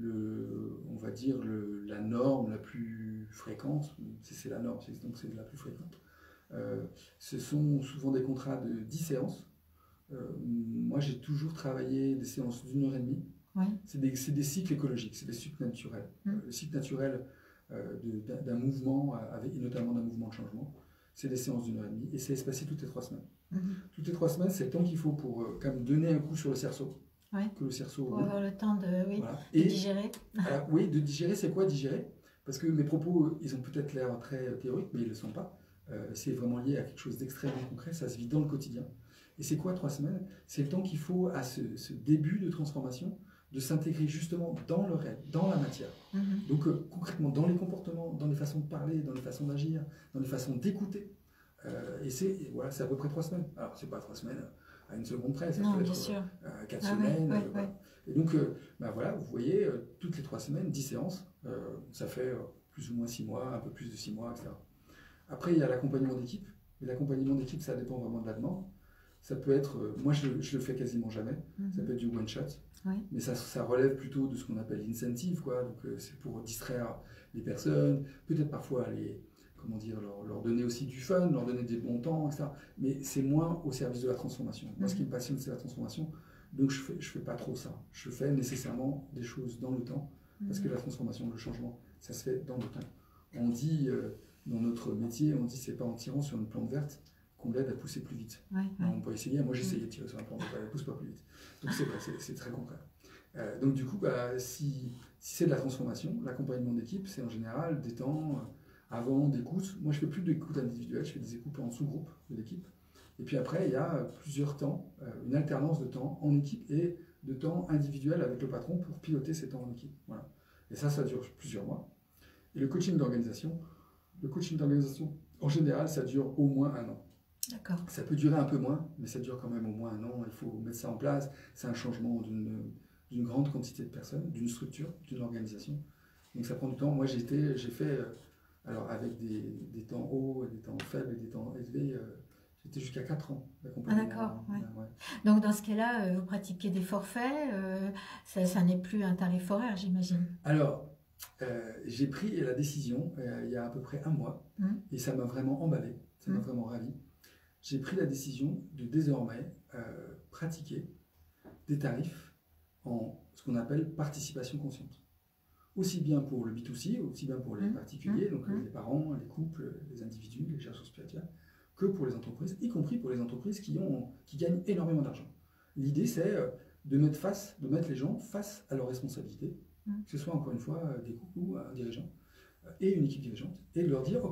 le, on va dire le, la norme la plus fréquente, c'est la norme, donc c'est la plus fréquente. Euh, ce sont souvent des contrats de dix séances. Euh, moi, j'ai toujours travaillé des séances d'une heure et demie. Oui. C'est des, des cycles écologiques, c'est des cycles naturels. Mmh. Euh, le cycle naturel euh, d'un mouvement, avec, et notamment d'un mouvement de changement, c'est des séances d'une heure et demie et c'est espacé toutes les trois semaines. Mmh. Toutes les trois semaines, c'est le temps qu'il faut pour euh, quand même donner un coup sur le cerceau. Oui. Que le cerceau pour avoir le temps de, oui, voilà. de et, digérer. Alors, oui, de digérer, c'est quoi digérer? Parce que mes propos, ils ont peut-être l'air très théoriques, mais ils ne le sont pas. Euh, c'est vraiment lié à quelque chose d'extrêmement concret, ça se vit dans le quotidien. Et c'est quoi trois semaines? C'est le temps qu'il faut à ce, ce début de transformation de s'intégrer justement dans le réel, dans la matière. Mm-hmm. Donc euh, concrètement, dans les comportements, dans les façons de parler, dans les façons d'agir, dans les façons d'écouter. Euh, et c'est voilà, c'est à peu près trois semaines. Alors c'est pas trois semaines à une seconde près, ça non, peut bien être sûr. Euh, quatre ah, semaines. Oui, euh, oui, voilà. oui. Et donc, euh, ben voilà, vous voyez, euh, toutes les trois semaines, dix séances, euh, ça fait euh, plus ou moins six mois, un peu plus de six mois, et cetera. Après, il y a l'accompagnement d'équipe. Mais l'accompagnement d'équipe, ça dépend vraiment de la demande. Ça peut être, euh, moi je, je le fais quasiment jamais, mm-hmm. ça peut être du one shot, oui. mais ça, ça relève plutôt de ce qu'on appelle l'incentive, quoi. Donc euh, c'est pour distraire les personnes, peut-être parfois les, comment dire, leur, leur donner aussi du fun, leur donner des bons temps, et cetera. Mais c'est moins au service de la transformation. Moi, mm-hmm. ce qui me passionne, c'est la transformation, donc je fais, je fais pas trop ça. Je fais nécessairement des choses dans le temps, mm-hmm. parce que la transformation, le changement, ça se fait dans le temps. On dit, euh, dans notre métier, on dit c'est pas en tirant sur une plante verte qu'on l'aide à pousser plus vite. Ouais, ouais. On peut essayer, moi j'ai essayé de tirer sur un plan, elle ne pousse pas plus vite. Donc c'est vrai, c'est très concret. Euh, donc du coup, bah, si, si c'est de la transformation, l'accompagnement d'équipe, c'est en général des temps euh, avant d'écoute. Moi je fais plus d'écoute individuelle, je fais des écoutes en sous-groupe de l'équipe. Et puis après, il y a plusieurs temps, euh, une alternance de temps en équipe et de temps individuel avec le patron pour piloter ces temps en équipe. Voilà. Et ça, ça dure plusieurs mois. Et le coaching d'organisation, le coaching d'organisation, en général, ça dure au moins un an. D'accord. Ça peut durer un peu moins, mais ça dure quand même au moins un an. Il faut mettre ça en place. C'est un changement d'une d'une grande quantité de personnes, d'une structure, d'une organisation. Donc ça prend du temps. Moi, j'ai fait, euh, alors avec des, des temps hauts, des temps faibles et des temps élevés, euh, j'étais jusqu'à quatre ans d'accompagnement. Ah d'accord. Ouais. Ouais, ouais. Donc dans ce cas-là, euh, vous pratiquez des forfaits. Euh, ça, ça n'est plus un tarif horaire, j'imagine. Alors, euh, j'ai pris la décision euh, il y a à peu près un mois, mmh. et ça m'a vraiment emballé, ça m'a mmh. vraiment ravi. J'ai pris la décision de désormais euh, pratiquer des tarifs en ce qu'on appelle participation consciente. Aussi bien pour le B deux C, aussi bien pour les mmh. particuliers, donc mmh. les parents, les couples, les individus, les chercheurs spirituels, que pour les entreprises, y compris pour les entreprises qui, ont, qui gagnent énormément d'argent. L'idée, c'est de mettre, face, de mettre les gens face à leurs responsabilités, mmh. que ce soit encore une fois des couples ou un dirigeant et une équipe dirigeante, et de leur dire, ok,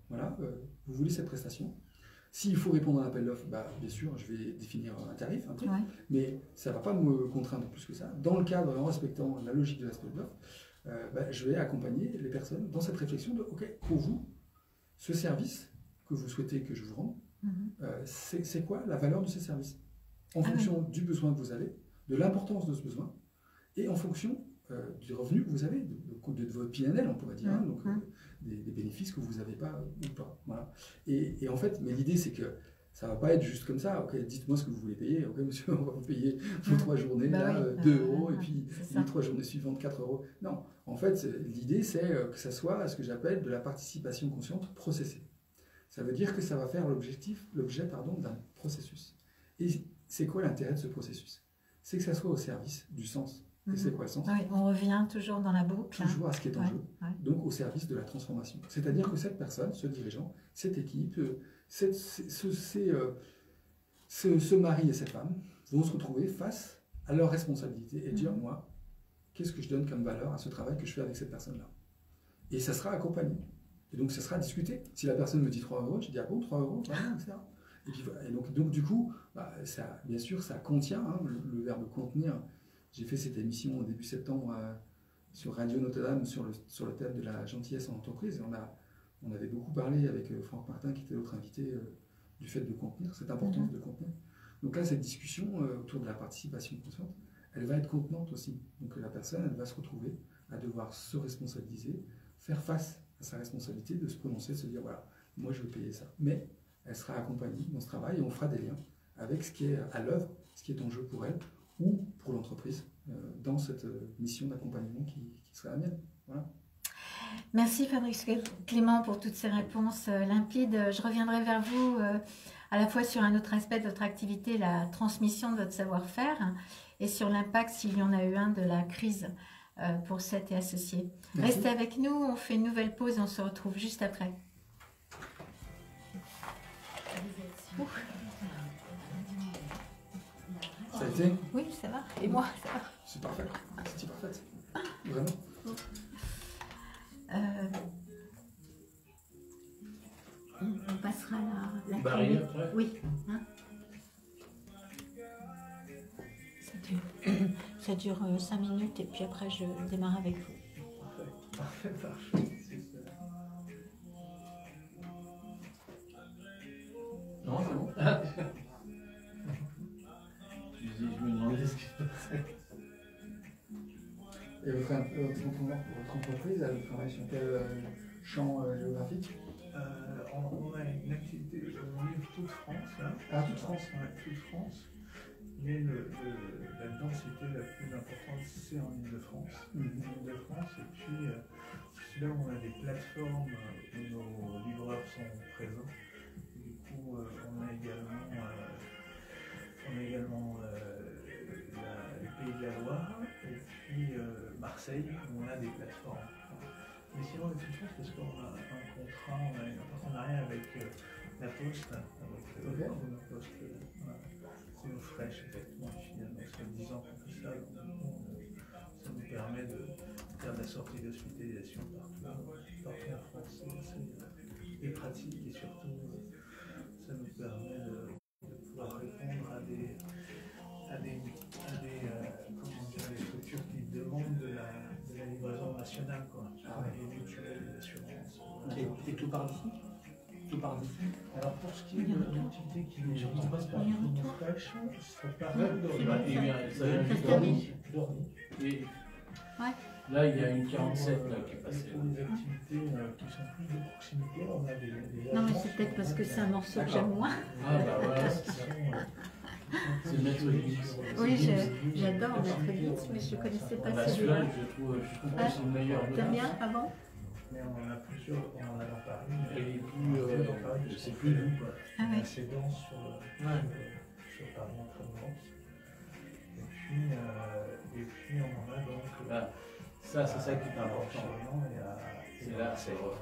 voilà, euh, vous voulez cette prestation. S'il faut répondre à un appel d'offres, bah, bien sûr, je vais définir un tarif, un prix, Ouais. mais ça ne va pas me contraindre plus que ça. Dans le cadre, en respectant la logique de l'appel d'offres, euh, bah, je vais accompagner les personnes dans cette réflexion de, OK, pour vous, ce service que vous souhaitez que je vous rende, Mhm. euh, c'est c'est quoi la valeur de ce service? En Ah fonction du besoin que vous avez, de l'importance de ce besoin, et en fonction euh, du revenu que vous avez, de, de, de votre P N L, on pourrait dire, hein, Mhm. donc euh, des, des bénéfices que vous n'avez pas ou pas. Voilà. Et, et en fait, mais l'idée c'est que ça ne va pas être juste comme ça. Ok, dites-moi ce que vous voulez payer. Ok, monsieur, on va vous payer vos trois journées, Bah là, oui, euh, bah, deux ouais, euros, ouais, et puis c'est ça. les trois journées suivantes, quatre euros. Non, en fait, c'est- l'idée c'est euh, que ça soit ce que j'appelle de la participation consciente processée. Ça veut dire que ça va faire l'objectif, l'objet pardon, d'un processus. Et c'est quoi l'intérêt de ce processus? C'est que ça soit au service du sens. Et Mhm. c'est quoi le sens? Oui, on revient toujours dans la boucle. hein. Toujours à ce qui est en Ouais, jeu, ouais. donc au service de la transformation. C'est-à-dire que cette personne, ce dirigeant, cette équipe, euh, cette- ces- ce, ces, euh, ce, ce mari et cette femme vont se retrouver face à leurs responsabilités et dire, Mhm. moi, qu'est-ce que je donne comme valeur à ce travail que je fais avec cette personne-là? Et ça sera accompagné. Et donc ça sera discuté. Si la personne me dit trois euros, je dis, ah bon, trois euros, vraiment, et cetera. Et, puis, voilà. Et donc, donc du coup, bah, ça, bien sûr, ça contient, hein, le, le verbe contenir. J'ai fait cette émission au début septembre euh, sur Radio Notre-Dame sur le, sur le thème de la gentillesse en entreprise. Et on, a, on avait beaucoup parlé avec euh, Franck Martin, qui était l'autre invité, euh, du fait de contenir, cette importance Mhm. de contenir. Donc là, cette discussion euh, autour de la participation consciente, elle va être contenante aussi. Donc la personne, elle va se retrouver à devoir se responsabiliser, faire face à sa responsabilité, de se prononcer, de se dire, voilà, moi je vais payer ça. Mais elle sera accompagnée dans ce travail et on fera des liens avec ce qui est à l'œuvre, ce qui est en jeu pour elle ou pour l'entreprise euh, dans cette euh, mission d'accompagnement qui, qui sera la mienne. Voilà. Merci Fabrice Clément pour toutes ces réponses euh, limpides. Je reviendrai vers vous euh, à la fois sur un autre aspect de votre activité, la transmission de votre savoir-faire, hein, et sur l'impact, s'il y en a eu un, de la crise euh, pour Seth et associés. Merci. Restez avec nous, on fait une nouvelle pause et on se retrouve juste après. Ça a été? Oui, ça va. Et moi, ça va. C'est parfait. C'était parfait. Vraiment. Euh, on, on passera la, la Barrière, chronique. ouais. Oui. hein. Ça dure, ça dure euh, cinq minutes et puis après je démarre avec vous. Parfait, parfait. C'est ça. Non, c'est bon. je, dis- je me demandais ce qui se passait. Et votre, euh, votre, votre entreprise, elle travaille sur quel euh, champ euh, géographique? Euh, on, on a une activité, on livre toute France, là. Ah, toute France. Ouais, toute France. Mais le, le- la densité la plus importante, c'est en Ile-de-France. Mhm. En Ile-de-France, et puis euh, c'est là où on a des plateformes euh, où nos livreurs sont présents. Du coup, euh, on a également, euh, on a également euh, la- le Pays de la Loire et puis euh, Marseille, où on a des plateformes. Mais sinon, on est toute France parce qu'on a un contrat, on a un partenariat avec euh, la Poste, avec euh, Ok. la Poste, euh, voilà. C'est nos fraîches, effectivement, finalement, ça fait dix ans qu'on fait ça, donc on, euh, ça nous permet de faire de la sortie d'hospitalisation partout, partout en France. C'est assez pratique et surtout, euh, ça nous permet de, de pouvoir répondre à des, à des, à des, euh, comment dire, des structures qui demandent de la, de la livraison nationale, quoi. Ah ouais. Les mutuelles, les assurances. euh, Et, et tout part d'ici? Tout part d'ici? Alors pour ce qui est de l'activité qui est Sur qui passe par Il y a un nos retour. fraîches, ça part Ouais, de c'est Bah, bon, il y a- ça vient Ça juste se d'Orly. Dormy. Et Ouais. là, il y a une quarante-sept là, qui est Et passée. pour les activités euh, qui sont plus de proximité, on a des, des Non mais agences, c'est peut-être on parce a que des- c'est un morceau que D'accord. j'aime moins. Ah bah voilà, qui c'est ça. sont, euh, qui sont C'est le maître positionnés Gibbs. sur, euh, Oui, sur je- des- j'adore des Maître Gibbs, activités, mais je on a connaissais ça. pas Bah, celui-là. celui-là, je trouve, je trouve que c'est le meilleur de T'aimes là. bien avant? Mais on en a plusieurs, on en a dans Paris. Et mais plus, on en a euh, dans Paris qui c'est sont plus très- doux, quoi. Ah ouais. assez dense sur, le- Ouais. sur, sur Paris Intramuros. Et puis, euh, et puis on en a donc Là, ça, c'est ça qui est à important. Orléans et à- C'est là, c'est le refrain. Ouais.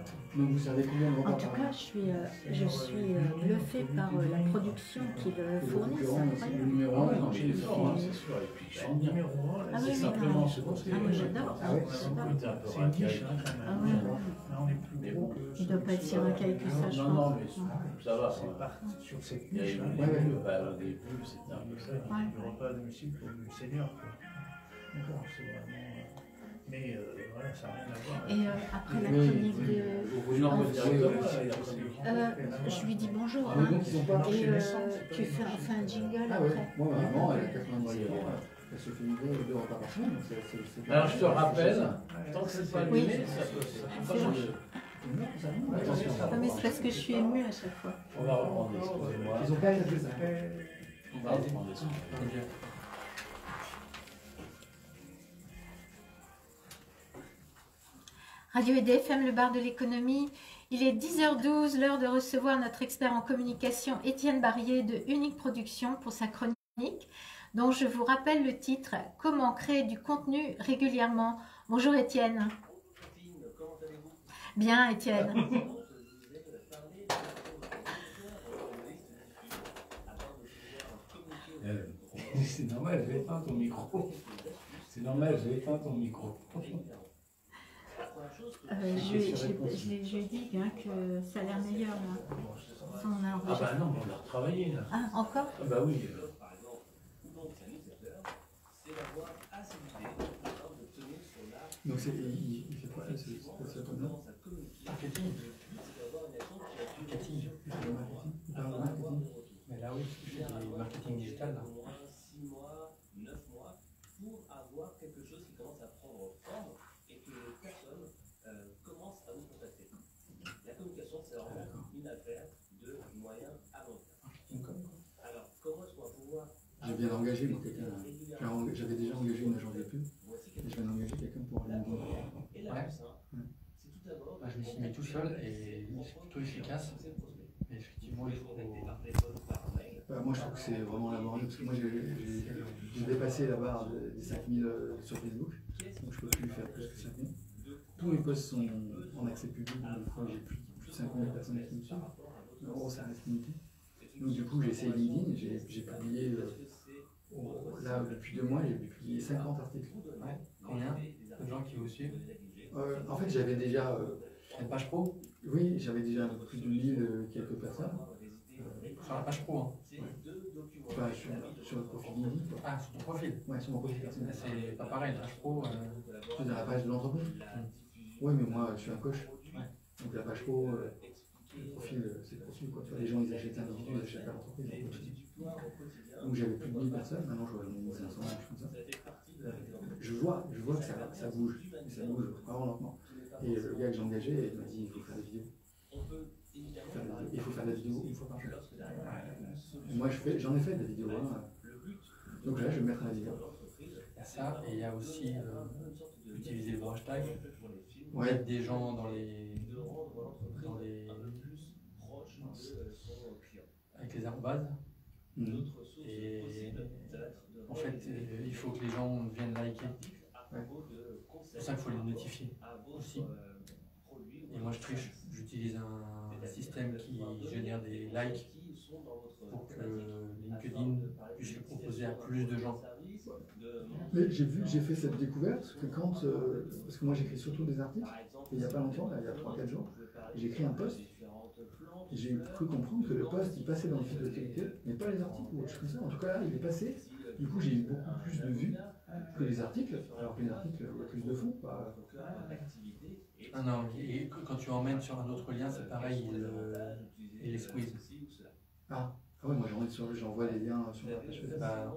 Donc vous servez combien de repas En tout par cas, an? je suis, euh, je suis euh, bluffée par euh, la production qu'ils euh, Et le fournissent. C'est concurrent, c'est le incroyable. numéro Ah un ouais, du non, marché mais du fort, sport. hein, c'est sûr. Et puis, C'est le numéro un. Ah c'est oui, c'est oui, simplement non. ce qu'on fait. Ah, moi, j'adore. Ah ouais. C'est J'adore. une niche, hein, quand même. Ah ouais. Là, on est plus gros que Il ne doit pas être si racaille que ça, je Non, non, pense. mais ça va. C'est ça va. parti sur cette Il y a niche. eu hein. des Ouais, ouais. pubs, bah, au début, c'était un peu ça. Ouais. Le repas à domicile pour le senior. quoi. D'accord, c'est vraiment. euh, Mais euh, voilà, ça n'a rien à voir. Et euh, après la Oui, chronique oui. de... Vous l'envoyez Oui, directement, oui, là, il y a Euh, je lui dis bonjour. Ah, mais Hein. donc ils ont pas. Et chez euh, Naissance, c'est pas tu les fais marchés. enfin un jingle Ah ouais, après. moi ma maman elle a quatre-vingt-dix ans, elle se fait livrer deux repas par semaine. donc c'est- c'est- c'est pas- Alors je te rappelle, Ouais, tant que c'est c'est- pas Oui. allumé, ça peut ça peut pas C'est changer. Non, ça va, Attention. Ah, mais c'est parce que je suis émue à chaque fois. On va reprendre, excusez-moi. Ils ont pas fait ça. On va reprendre, excusez-moi. Radio E D F M, le bar de l'économie. Il est dix heures douze, l'heure de recevoir notre expert en communication Étienne Barrier de Unique Production pour sa chronique, dont je vous rappelle le titre « Comment créer du contenu régulièrement ». Bonjour Étienne. Bien Étienne. Euh, C'est normal, je vais éteindre ton micro. C'est normal, je vais éteindre ton micro. Euh, je, lui ai- je, lui ai- je lui ai- je lui ai dit hein, que ça a l'air meilleur là. Son Ah enregistrement. bah non, on a retravaillé là. Ah, encore? Ah bah oui. Donc c'est, il, il fait quoi là, c'est c'est quoi, c'est comme ça? Marketing. Marketing. Il fait le marketing, il parle de marketing. Mais là, oui, il fait du marketing digital. Là. six mois, neuf mois, pour avoir quelque chose qui commence à prendre forme et que les personnes euh, commencent à vous contacter. La communication, c'est vraiment une affaire de moyen à long terme. Marketing com. Alors, comment est-ce qu'on va pouvoir... Je viens d'engager moi, quelqu'un. j'ai eng- J'avais déjà engagé une agence de pub et je viens d'engager quelqu'un pour LinkedIn. Et la Ouais. plus simple, c'est tout d'abord... Là, je m'y suis mis tout seul et c'est plutôt efficace. Mais effectivement, il faut. Bah, moi je trouve que c'est vraiment laborieux parce que moi j'ai- j'ai j'ai dépassé la barre de- des cinq mille euh, sur Facebook, donc je peux plus faire plus que cinq mille. Tous mes posts sont en accès public, donc des fois j'ai plus, plus de cinq mille personnes qui me suivent. Mais en gros ça reste limité. Donc du coup j'ai essayé LinkedIn, j'ai j'ai publié, euh, au- là depuis deux mois j'ai publié cinquante articles. Ouais. Combien de gens qui vous suivent? Euh, en fait j'avais déjà, euh, Une page pro? oui j'avais déjà plus de mille euh, quelques personnes. Euh, Sur la page pro. Hein. Enfin, sur, sur le profil LinkedIn, quoi. Ah, sur ton profil. Ouais, sur mon profil personnel. C'est pas pareil, la page pro. Euh... Tu veux dire la page de l'entreprise? Oui, mais moi, je suis un coach. Donc la page pro, euh, le profil, euh, c'est le profil. Quoi. Tu vois, les gens, ils achètent l'individu, ils achètent pas l'entreprise. Donc j'avais plus de mille personnes, maintenant je vois mille cinq cents, des choses comme ça. Euh, je vois, je vois que ça, ça bouge, mais ça bouge vraiment lentement. Et le gars que j'ai engagé, il m'a dit il faut faire des vidéos. Il faut faire des vidéos, il faut faire des vidéos une fois par jour. Et moi, je fais- j'en ai fait des vidéos. Hein. Donc là, je vais mettre ma vidéo. Il y a ça, et il y a aussi euh, utiliser le hashtag. Ouais. Mettre des gens dans les. Dans les. Avec les arrobades. Mhm. Et en fait, euh, il faut que les gens viennent liker. Ouais. C'est pour ça qu'il faut les notifier aussi. Et moi, je triche. J'utilise un système qui génère des likes pour que LinkedIn puisse le proposer à plus de gens. Mais j'ai vu, j'ai fait cette découverte que quand, euh, parce que moi j'écris surtout des articles, et il n'y a pas longtemps, là, il y a trois quatre jours, j'ai écrit un post, et j'ai cru comprendre que le post il passait dans le fil d'actualité, mais pas les articles ou autre chose comme ça. En tout cas là, il est passé, du coup j'ai eu beaucoup plus de vues que les articles, alors que les articles, il y a plus de fonds. Bah, Ah non, et quand tu emmènes sur un autre lien, c'est pareil, il, euh, il les squeeze. ah, ah ouais, moi j'en ai sur, j'envoie les liens sur la page Facebook. Bah,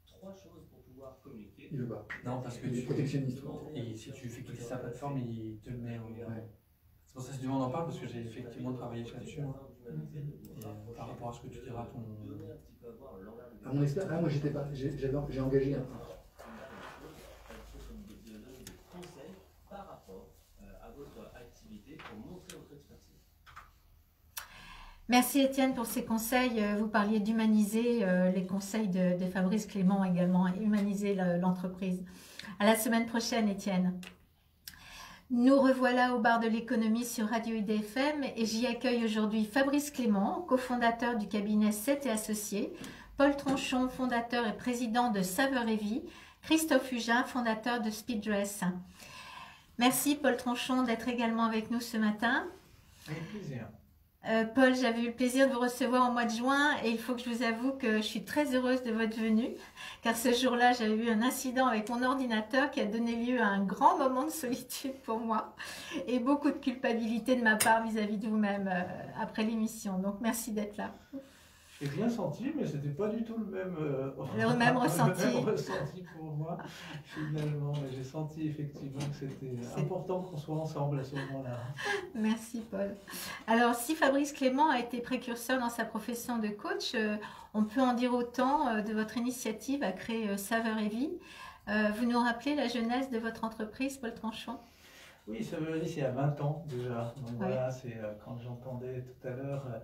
Il veut pas. non, parce que Il est tu. protectionniste. quoi. Et si tu fais quitter sa plateforme, il te le met en. Ouais. C'est pour ça que si tu veux, on en parle, parce que j'ai effectivement travaillé là-dessus. Hein. Et, euh, par rapport à ce que tu diras, ton. À mon expert, ah moi j'étais pas, j'ai j'avais- j'ai engagé un. par rapport euh, à votre activité pour montrer votre expertise. Merci Étienne pour ces conseils. Euh, Vous parliez d'humaniser, euh, les conseils de, de Fabrice Clément également, humaniser le- l'entreprise. À la semaine prochaine Étienne. Nous revoilà au bar de l'économie sur Radio I D F M et j'y accueille aujourd'hui Fabrice Clément, cofondateur du cabinet sept et Associés, Paul Tronchon, fondateur et président de Saveur et Vie, Christophe Hugin, fondateur de Speeddress. Merci Paul Tronchon d'être également avec nous ce matin. Avec plaisir. Euh, Paul, j'avais eu le plaisir de vous recevoir au mois de juin et il faut que je vous avoue que je suis très heureuse de votre venue car ce jour-là, j'avais eu un incident avec mon ordinateur qui a donné lieu à un grand moment de solitude pour moi et beaucoup de culpabilité de ma part vis-à-vis de vous-même euh, après l'émission. Donc, merci d'être là. J'ai bien senti, mais c'était pas du tout le même, euh, le même ressenti. Le même ressenti pour moi, finalement. J'ai senti effectivement que c'était important qu'on soit ensemble à ce moment-là. Merci Paul. Alors, si Fabrice Clément a été précurseur dans sa profession de coach, euh, on peut en dire autant euh, de votre initiative à créer euh, Saveur et Vie. Euh, vous nous rappelez la genèse de votre entreprise, Paul Tronchon? Oui, Saveur et Vie, c'est il y a vingt ans déjà. Donc oui. Voilà, c'est euh, quand j'entendais tout à l'heure... Euh,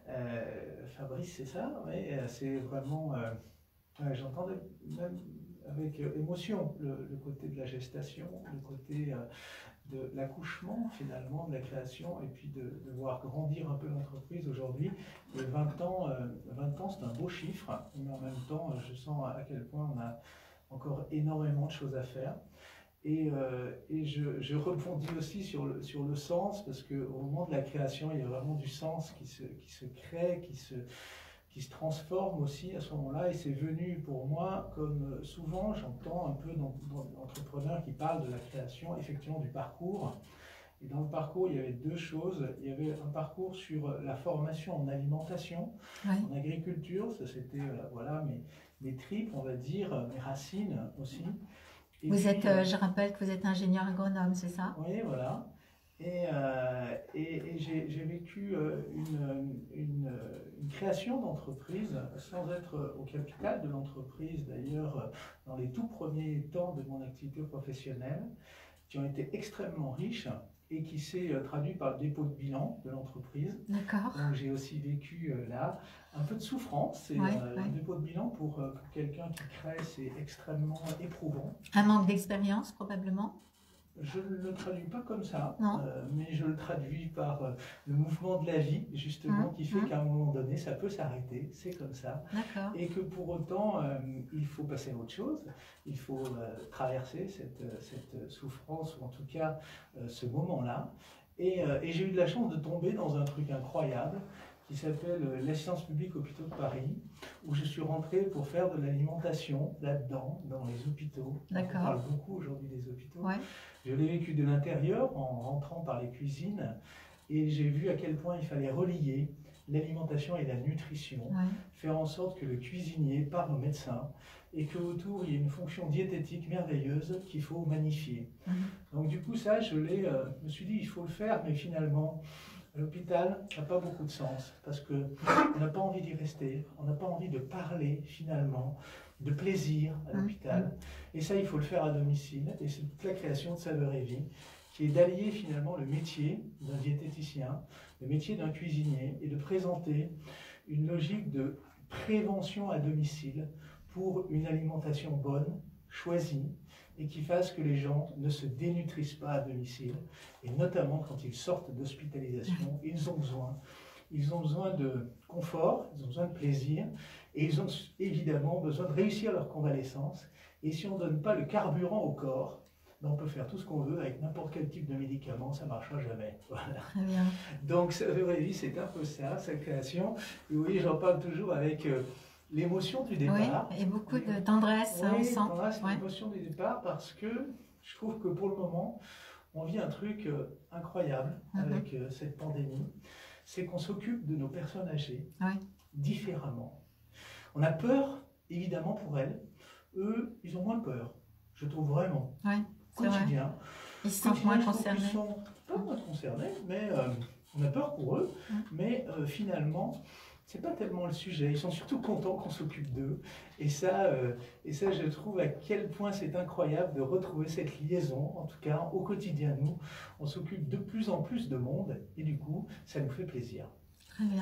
Euh, Fabrice, c'est ça, oui, c'est vraiment, euh, ouais, j'entendais même avec euh, émotion le, le côté de la gestation, le côté euh, de l'accouchement finalement, de la création, et puis de, de voir grandir un peu l'entreprise aujourd'hui. Et vingt ans, euh, vingt ans c'est un beau chiffre, mais en même temps, je sens à quel point on a encore énormément de choses à faire. Et, euh, et je, je rebondis aussi sur le, sur le sens, parce qu'au moment de la création, il y a vraiment du sens qui se, qui se crée, qui se, qui se transforme aussi à ce moment-là. Et c'est venu pour moi, comme souvent j'entends un peu dans, dans l'entrepreneur qui parle de la création, effectivement du parcours. Et dans le parcours, il y avait deux choses. Il y avait un parcours sur la formation en alimentation, oui. en agriculture, ça c'était euh, voilà, mes, mes tripes, on va dire, mes racines aussi. Et vous puis, êtes, euh, je rappelle que vous êtes ingénieur agronome, c'est ça? Oui, voilà. Et, euh, et, et j'ai vécu euh, une, une, une création d'entreprise sans être au capital de l'entreprise, d'ailleurs, dans les tout premiers temps de mon activité professionnelle, qui ont été extrêmement riches et qui s'est traduit par le dépôt de bilan de l'entreprise. D'accord. Donc j'ai aussi vécu euh, là un peu de souffrance. Et, ouais, euh, ouais. Le dépôt de bilan pour, euh, pour quelqu'un qui crée, c'est extrêmement éprouvant. Un manque d'expérience probablement? Je ne le traduis pas comme ça, euh, mais je le traduis par euh, le mouvement de la vie, justement, mmh, qui fait mmh. qu'à un moment donné, ça peut s'arrêter, c'est comme ça. Et que pour autant, euh, il faut passer à autre chose, il faut euh, traverser cette, cette souffrance, ou en tout cas euh, ce moment-là. Et, euh, et j'ai eu de la chance de tomber dans un truc incroyable, qui s'appelle l'Assistance publique Hôpitaux de Paris, où je suis rentré pour faire de l'alimentation là-dedans, dans les hôpitaux. On parle beaucoup aujourd'hui des hôpitaux. Ouais. Je l'ai vécu de l'intérieur en rentrant par les cuisines et j'ai vu à quel point il fallait relier l'alimentation et la nutrition, ouais. faire en sorte que le cuisinier parle au médecin et qu'autour il y ait une fonction diététique merveilleuse qu'il faut magnifier. Mmh. Donc du coup ça, je l'ai, euh, me suis dit il faut le faire, mais finalement l'hôpital n'a pas beaucoup de sens parce qu'on n'a pas envie d'y rester, on n'a pas envie de parler finalement de plaisir à l'hôpital. Mmh. Et ça, il faut le faire à domicile. Et c'est toute la création de Saveur et Vie, qui est d'allier finalement le métier d'un diététicien, le métier d'un cuisinier, et de présenter une logique de prévention à domicile pour une alimentation bonne, choisie, et qui fasse que les gens ne se dénutrissent pas à domicile. Et notamment quand ils sortent d'hospitalisation, ils ont besoin. Ils ont besoin de confort, ils ont besoin de plaisir, et ils ont évidemment besoin de réussir leur convalescence. Et si on ne donne pas le carburant au corps, ben on peut faire tout ce qu'on veut avec n'importe quel type de médicament, ça ne marchera jamais. Voilà. Très bien. Donc, Saveur et Vie, c'est un peu ça, sa création. Et oui, j'en parle toujours avec euh, l'émotion du départ. Oui, et beaucoup de tendresse, oui, on sent. tendresse, ouais. l'émotion du départ, parce que je trouve que pour le moment, on vit un truc euh, incroyable mm-hmm. avec euh, cette pandémie. C'est qu'on s'occupe de nos personnes âgées ouais. différemment. On a peur, évidemment, pour elles. Eux, ils ont moins peur, je trouve vraiment. Ouais, quotidien. Vrai. Ils se sentent moins concernés. Ils sont pas moins concernés, mais euh, on a peur pour eux. Mmh. Mais euh, finalement, c'est pas tellement le sujet. Ils sont surtout contents qu'on s'occupe d'eux. Et ça, euh, et ça, je trouve à quel point c'est incroyable de retrouver cette liaison. En tout cas, au quotidien, nous, on s'occupe de plus en plus de monde. Et du coup, ça nous fait plaisir. Très bien.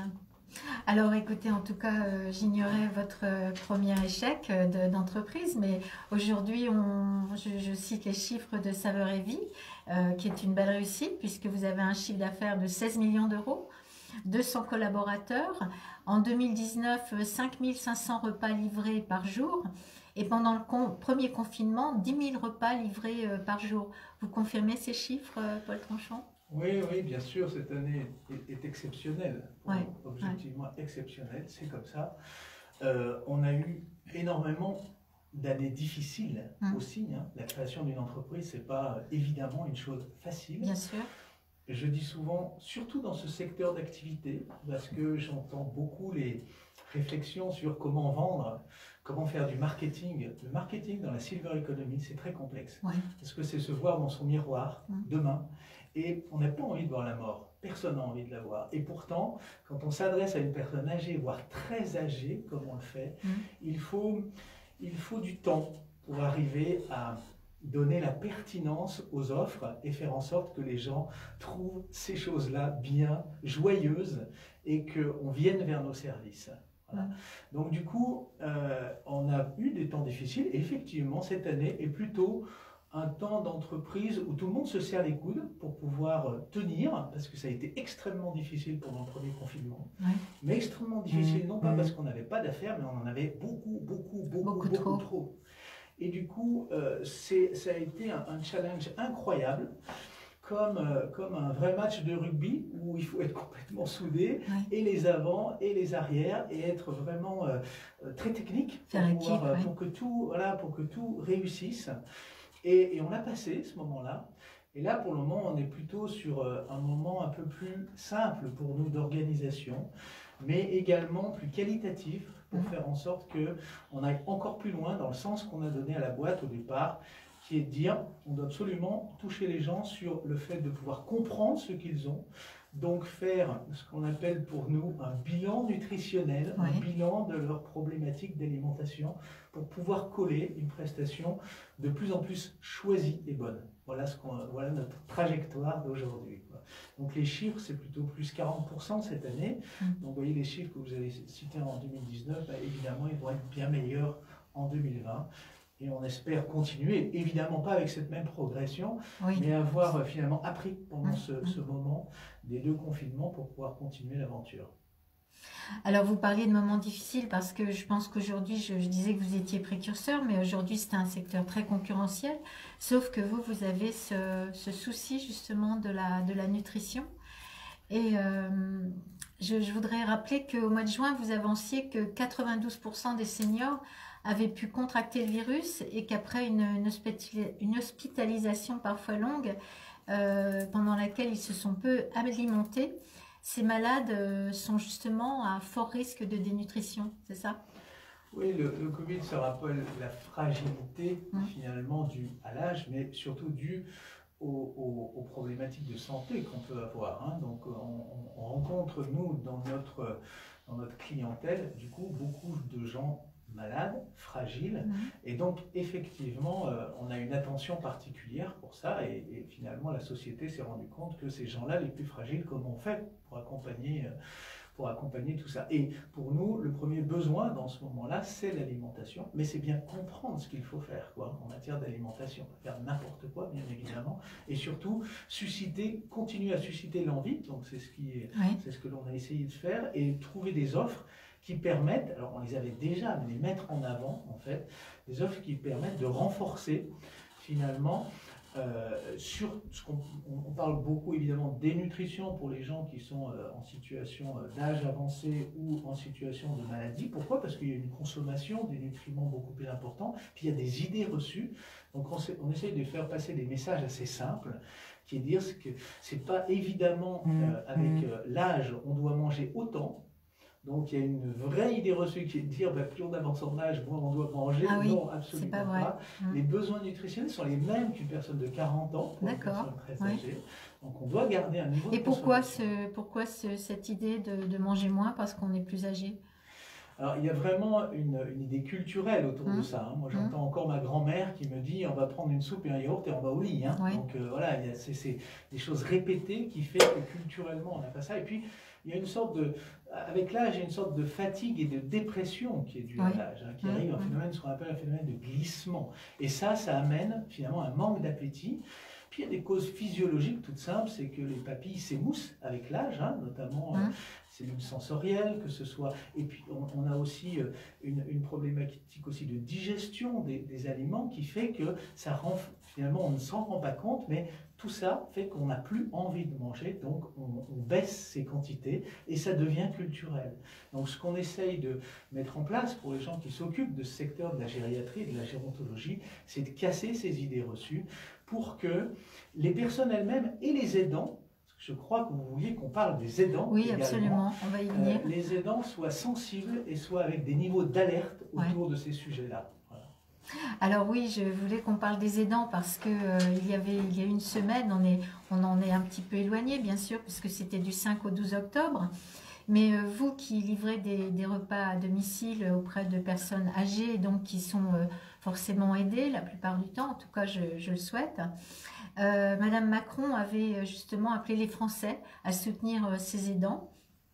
Alors écoutez, en tout cas, euh, j'ignorais votre euh, premier échec euh, de- d'entreprise, mais aujourd'hui, on- je, je cite les chiffres de Saveur et Vie, euh, qui est une belle réussite, puisque vous avez un chiffre d'affaires de seize millions d'euros, deux cents collaborateurs, en deux mille dix-neuf, euh, cinq mille cinq cents repas livrés par jour, et pendant le con- premier confinement, dix mille repas livrés euh, par jour. Vous confirmez ces chiffres, euh, Paul Tranchant? Oui, oui, bien sûr, cette année est, est exceptionnelle, Ouais, objectivement exceptionnelle, c'est comme ça. Euh, on a eu énormément d'années difficiles Hum. aussi. Hein. La création d'une entreprise, c'est pas euh, évidemment une chose facile. Bien sûr. Je dis souvent, surtout dans ce secteur d'activité, parce que j'entends beaucoup les réflexions sur comment vendre, comment faire du marketing. Le marketing dans la silver economy, c'est très complexe. Ouais. Parce que c'est se voir dans son miroir Mm. demain. Et on n'a pas envie de voir la mort. Personne n'a envie de la voir. Et pourtant, quand on s'adresse à une personne âgée, voire très âgée, comme on le fait, Mm. il faut, il faut du temps pour arriver à donner la pertinence aux offres et faire en sorte que les gens trouvent ces choses-là bien, joyeuses, et qu'on vienne vers nos services. Voilà. Donc du coup, euh, on a eu des temps difficiles, et effectivement, cette année est plutôt un temps d'entreprise où tout le monde se serre les coudes pour pouvoir euh, tenir, parce que ça a été extrêmement difficile pendant le premier confinement, Ouais. mais extrêmement difficile, Mmh. non pas Mmh. parce qu'on n'avait pas d'affaires, mais on en avait beaucoup, beaucoup, beaucoup, Beaucoup beaucoup, trop. trop. Et du coup, euh, c'est, ça a été un, un challenge incroyable, comme, euh, comme un vrai match de rugby où il faut être complètement soudé, Ouais. et les avants et les arrières, et être vraiment euh, euh, très technique pour, Faire pouvoir, équipe, euh, ouais. pour que tout, voilà, pour que tout réussisse. Et, et on a passé ce moment-là. Et là, pour le moment, on est plutôt sur euh, un moment un peu plus simple pour nous d'organisation, mais également plus qualitatif pour Mhm. faire en sorte qu'on aille encore plus loin dans le sens qu'on a donné à la boîte au départ, qui est de dire on doit absolument toucher les gens sur le fait de pouvoir comprendre ce qu'ils ont, donc faire ce qu'on appelle pour nous un bilan nutritionnel, Oui. un bilan de leurs problématiques d'alimentation, pour pouvoir coller une prestation de plus en plus choisie et bonne. Voilà, ce qu'on, voilà notre trajectoire d'aujourd'hui, quoi. Donc les chiffres, c'est plutôt plus quarante pour cent cette année. Mm. Donc vous voyez les chiffres que vous avez cités en deux mille dix-neuf, bah, évidemment, ils vont être bien meilleurs en deux mille vingt. Et on espère continuer, évidemment pas avec cette même progression, Oui. mais avoir euh, finalement appris pendant Mm. ce, ce moment des deux confinements pour pouvoir continuer l'aventure. Alors, vous parliez de moments difficiles parce que je pense qu'aujourd'hui, je, je disais que vous étiez précurseur, mais aujourd'hui, c'est un secteur très concurrentiel. Sauf que vous, vous avez ce, ce souci justement de la, de la nutrition. Et euh, je, je voudrais rappeler qu'au mois de juin, vous avanciez que quatre-vingt-douze pour cent des seniors avaient pu contracter le virus et qu'après une, une, hospitali- une hospitalisation parfois longue, euh, pendant laquelle ils se sont peu alimentés, ces malades euh, sont justement à fort risque de dénutrition, c'est ça? Oui, le, le Covid se rappelle la fragilité Mm. finalement due à l'âge, mais surtout due aux, aux- aux problématiques de santé qu'on peut avoir, hein. Donc on, on- on rencontre, nous, dans notre, dans notre clientèle, du coup, beaucoup de gens malades, fragiles, Mhm. et donc effectivement, euh, on a une attention particulière pour ça, et, et finalement la société s'est rendue compte que ces gens-là, les plus fragiles, comment on fait pour accompagner, euh, pour accompagner tout ça. Et pour nous, le premier besoin dans ce moment-là, c'est l'alimentation, mais c'est bien comprendre ce qu'il faut faire, quoi, en matière d'alimentation, pas faire n'importe quoi, bien évidemment, et surtout susciter, continuer à susciter l'envie, donc c'est ce qui est, Oui. c'est ce que l'on a essayé de faire, et trouver des offres qui permettent, alors on les avait déjà, mais les mettre en avant, en fait, des offres qui permettent de renforcer, finalement, euh, sur ce qu'on on parle beaucoup, évidemment, de dénutrition pour les gens qui sont euh, en situation euh, d'âge avancé ou en situation de maladie. Pourquoi? Parce qu'il y a une consommation des nutriments beaucoup plus importante, puis il y a des idées reçues. Donc on, sait- on essaye de faire passer des messages assez simples, qui est de dire que c'est pas évidemment euh, avec euh, l'âge, on doit manger autant. Donc il y a une vraie idée reçue qui est de dire bah, plus on avance en âge, moins on doit manger. Ah oui, non, absolument c'est pas vrai. Mm. Les besoins nutritionnels sont les mêmes qu'une personne de quarante ans, pour une D'accord, personne très ouais. âgée. Donc on doit garder un niveau Et de pourquoi, consommation. ce, pourquoi ce- cette idée de, de manger moins parce qu'on est plus âgé? Alors, il y a vraiment une, une idée culturelle autour Mmh. de ça. Hein. Moi, Mmh. j'entends encore ma grand-mère qui me dit on va prendre une soupe et un yaourt et on va au lit. Hein. Oui. Donc, euh, voilà, il y a- c'est c'est des choses répétées qui fait que culturellement, on n'a pas ça. Et puis, il y a une sorte de... Avec l'âge, il y a une sorte de fatigue et de dépression qui est due Oui. à l'âge, hein, qui Mmh. arrive, un Mmh. phénomène, ce qu'on appelle un phénomène de glissement. Et ça, ça amène finalement un manque d'appétit. Puis il y a des causes physiologiques toutes simples, c'est que les papilles s'émoussent avec l'âge, hein, notamment euh, Mmh. cellules sensorielles, que ce soit... Et puis on, on a aussi euh, une, une problématique aussi de digestion des, des aliments qui fait que ça rend... Finalement, on ne s'en rend pas compte, mais tout ça fait qu'on n'a plus envie de manger, donc on, on baisse ses quantités et ça devient culturel. Donc ce qu'on essaye de mettre en place pour les gens qui s'occupent de ce secteur de la gériatrie et de la gérontologie, c'est de casser ces idées reçues pour que les personnes elles-mêmes et les aidants, parce que je crois que vous vouliez qu'on parle des aidants Oui, également, absolument, on va y venir. euh, les aidants soient sensibles et soient avec des niveaux d'alerte Ouais. autour de ces sujets-là. Voilà. Alors oui, je voulais qu'on parle des aidants parce que euh, il y avait il y a une semaine, on est on en est un petit peu éloigné bien sûr puisque c'était du cinq au douze octobre. Mais euh, vous qui livrez des, des repas à domicile auprès de personnes âgées et donc qui sont euh, forcément aidées la plupart du temps, en tout cas je, je le souhaite. Euh, Madame Macron avait justement appelé les Français à soutenir euh, ces aidants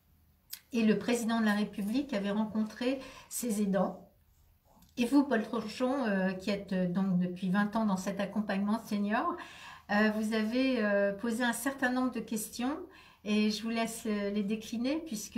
et le président de la République avait rencontré ces aidants. Et vous, Paul Trochon, euh, qui êtes euh, donc depuis vingt ans dans cet accompagnement senior, euh, vous avez euh, posé un certain nombre de questions et je vous laisse euh, les décliner puisque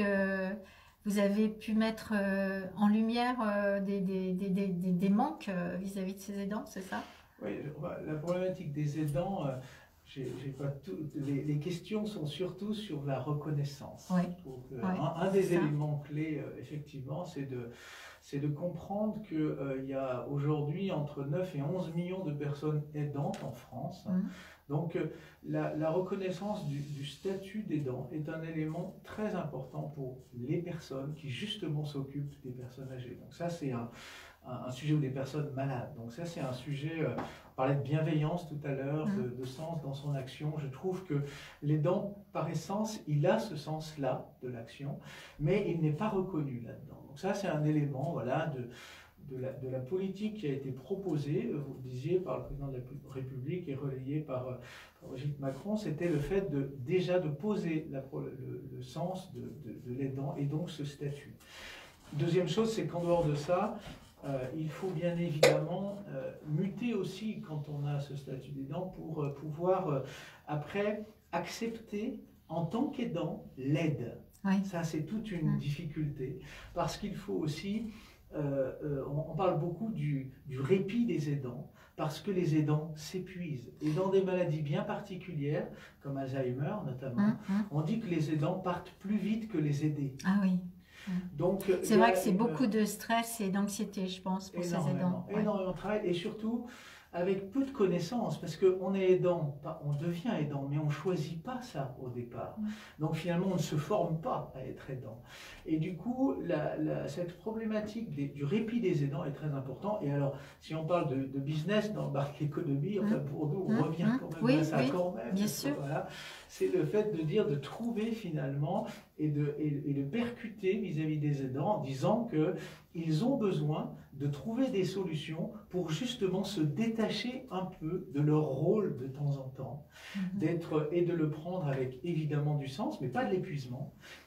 vous avez pu mettre euh, en lumière euh, des, des, des, des, des manques euh, vis-à-vis de ces aidants, c'est ça? Oui, la problématique des aidants, euh, j'ai, j'ai pas tout, les, les questions sont surtout sur la reconnaissance. Oui. Donc, euh, Oui, un, un des ça. éléments clés, euh, effectivement, c'est de, c'est de comprendre qu'il euh, y a aujourd'hui entre neuf et onze millions de personnes aidantes en France. Mhm. Donc, euh, la, la reconnaissance du, du statut d'aidant est un élément très important pour les personnes qui, justement, s'occupent des personnes âgées. Donc, ça, c'est un, un, un sujet ou des personnes malades. Donc, ça, c'est un sujet... Euh, on parlait de bienveillance tout à l'heure, Mhm. de, de sens dans son action. Je trouve que l'aidant, par essence, il a ce sens-là de l'action, mais il n'est pas reconnu là-dedans. Donc, ça, c'est un élément, voilà, de... De la, de la politique qui a été proposée, vous le disiez, par le président de la République et relayée par, par Brigitte Macron, c'était le fait de déjà de poser la, le, le sens de, de, de l'aidant et donc ce statut. Deuxième chose, c'est qu'en dehors de ça, euh, il faut bien évidemment euh, muter aussi quand on a ce statut d'aidant pour euh, pouvoir euh, après accepter en tant qu'aidant l'aide. Oui. Ça, c'est toute une Mmh. difficulté parce qu'il faut aussi... Euh, euh, on, on parle beaucoup du, du répit des aidants parce que les aidants s'épuisent. Et dans des maladies bien particulières, comme Alzheimer notamment, Hum, hum. on dit que les aidants partent plus vite que les aidés. Ah oui. Donc, C'est il y a vrai que c'est une- beaucoup de stress et d'anxiété, je pense, pour ces énormément, aidants. Ouais. énormément de travail et surtout avec peu de connaissances parce qu'on est aidant, pas- on devient aidant, mais on ne choisit pas ça au départ. Mm. Donc finalement, on ne se forme pas à être aidant. Et du coup, la, la- cette problématique des- du répit des aidants est très importante. Et alors, si on parle de, de business dans Bark Économie, enfin Mm. pour nous, on Mm. revient Mm. quand même Oui, à ça oui, quand même. bien parce que, sûr. voilà, c'est le fait de dire, de trouver finalement et de, et, et de percuter vis-à-vis des aidants en disant que ils ont besoin de trouver des solutions pour justement se détacher un peu de leur rôle de temps en temps, Mhm. d'être et de le prendre avec évidemment du sens, mais pas de l'épuisement.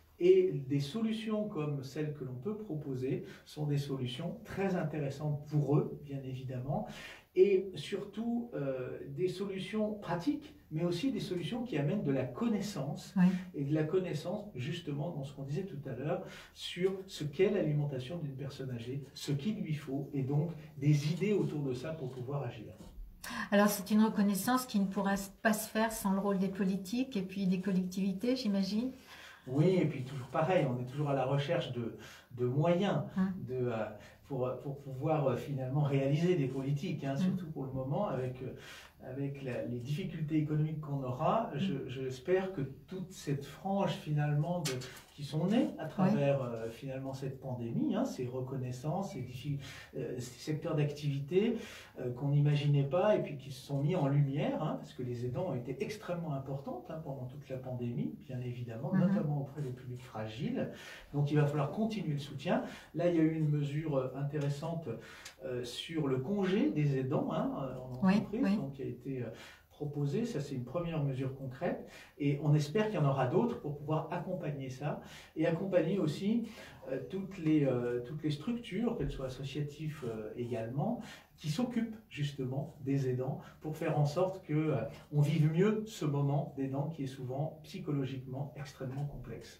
Et des solutions comme celles que l'on peut proposer sont des solutions très intéressantes pour eux, bien évidemment, et surtout euh, des solutions pratiques, mais aussi des solutions qui amènent de la connaissance, Oui. et de la connaissance justement dans ce qu'on disait tout à l'heure sur ce qu'est l'alimentation d'une personne âgée, ce qu'il lui faut, et donc des idées autour de ça pour pouvoir agir. Alors c'est une reconnaissance qui ne pourra pas se faire sans le rôle des politiques et puis des collectivités, j'imagine. Oui, et puis toujours pareil, on est toujours à la recherche de, de moyens Hum. de, euh, pour, pour pouvoir euh, finalement réaliser des politiques, hein, Hum. surtout pour le moment, avec, euh, avec la- les difficultés économiques qu'on aura. Je- J'espère que toute cette frange finalement de, qui sont nées à travers euh, finalement cette pandémie, hein, ces reconnaissances, ces, diffi- euh, ces secteurs d'activité, euh, qu'on n'imaginait pas et puis qui se sont mis en lumière, hein, parce que les aidants ont été extrêmement importantes hein, pendant toute la pandémie, bien évidemment, mm-hmm. notamment auprès des publics fragiles. Donc il va falloir continuer le soutien. Là, il y a eu une mesure intéressante euh, sur le congé des aidants hein, en entreprise, oui, oui. donc qui a été euh, proposé. Ça, c'est une première mesure concrète. Et on espère qu'il y en aura d'autres pour pouvoir accompagner ça et accompagner aussi euh, toutes, les, euh, toutes les structures, qu'elles soient associatives euh, également, qui s'occupent justement des aidants pour faire en sorte qu'on euh, vive mieux ce moment d'aidant qui est souvent psychologiquement extrêmement complexe.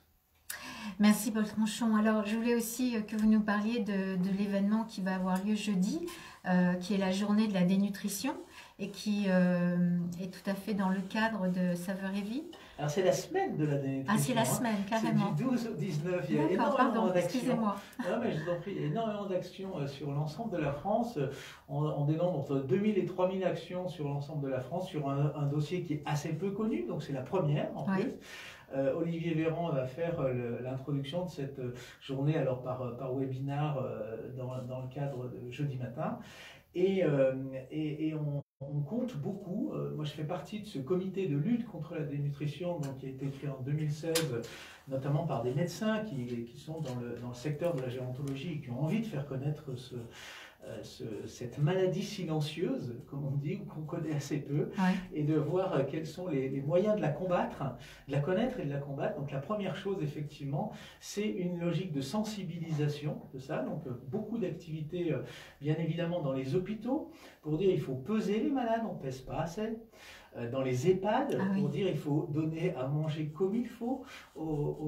Merci Paul Tranchon. Alors je voulais aussi que vous nous parliez de, de l'événement qui va avoir lieu jeudi, euh, qui est la journée de la dénutrition et qui euh, est tout à fait dans le cadre de Saveur et Vie. Alors c'est la semaine de la dénutrition. Ah c'est la semaine, hein. Carrément. C'est du douze au dix-neuf, il y a énormément d'actions. Non mais je vous en prie, il y a énormément d'actions sur l'ensemble de la France. On, on dénombre entre deux mille et trois mille actions sur l'ensemble de la France sur un, un dossier qui est assez peu connu, donc c'est la première en ouais. plus. Euh, Olivier Véran va faire euh, l'introduction de cette euh, journée alors par, par webinar euh, dans, dans le cadre de jeudi matin. Et, euh, et, et on, on compte beaucoup. Euh, moi, je fais partie de ce comité de lutte contre la dénutrition donc, qui a été créé en deux mille seize, notamment par des médecins qui, qui sont dans le, dans le secteur de la gérontologie et qui ont envie de faire connaître ce, euh, ce, cette maladie silencieuse, comme on dit, qu'on connaît assez peu, ouais. et de voir euh, quels sont les, les moyens de la combattre, de la connaître et de la combattre. Donc la première chose, effectivement, c'est une logique de sensibilisation de ça. Donc euh, beaucoup d'activités, euh, bien évidemment, dans les hôpitaux, pour dire il faut peser les malades, on ne pèse pas assez. Dans les EHPAD, ah, pour oui. dire il faut donner à manger comme il faut aux,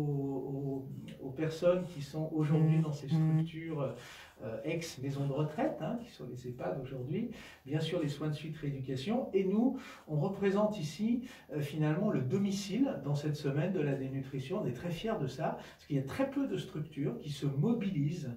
aux, aux, aux personnes qui sont aujourd'hui dans ces structures euh, ex-maisons de retraite, hein, qui sont les EHPAD aujourd'hui, bien sûr les soins de suite rééducation, et nous, on représente ici euh, finalement le domicile dans cette semaine de la dénutrition. On est très fiers de ça, parce qu'il y a très peu de structures qui se mobilisent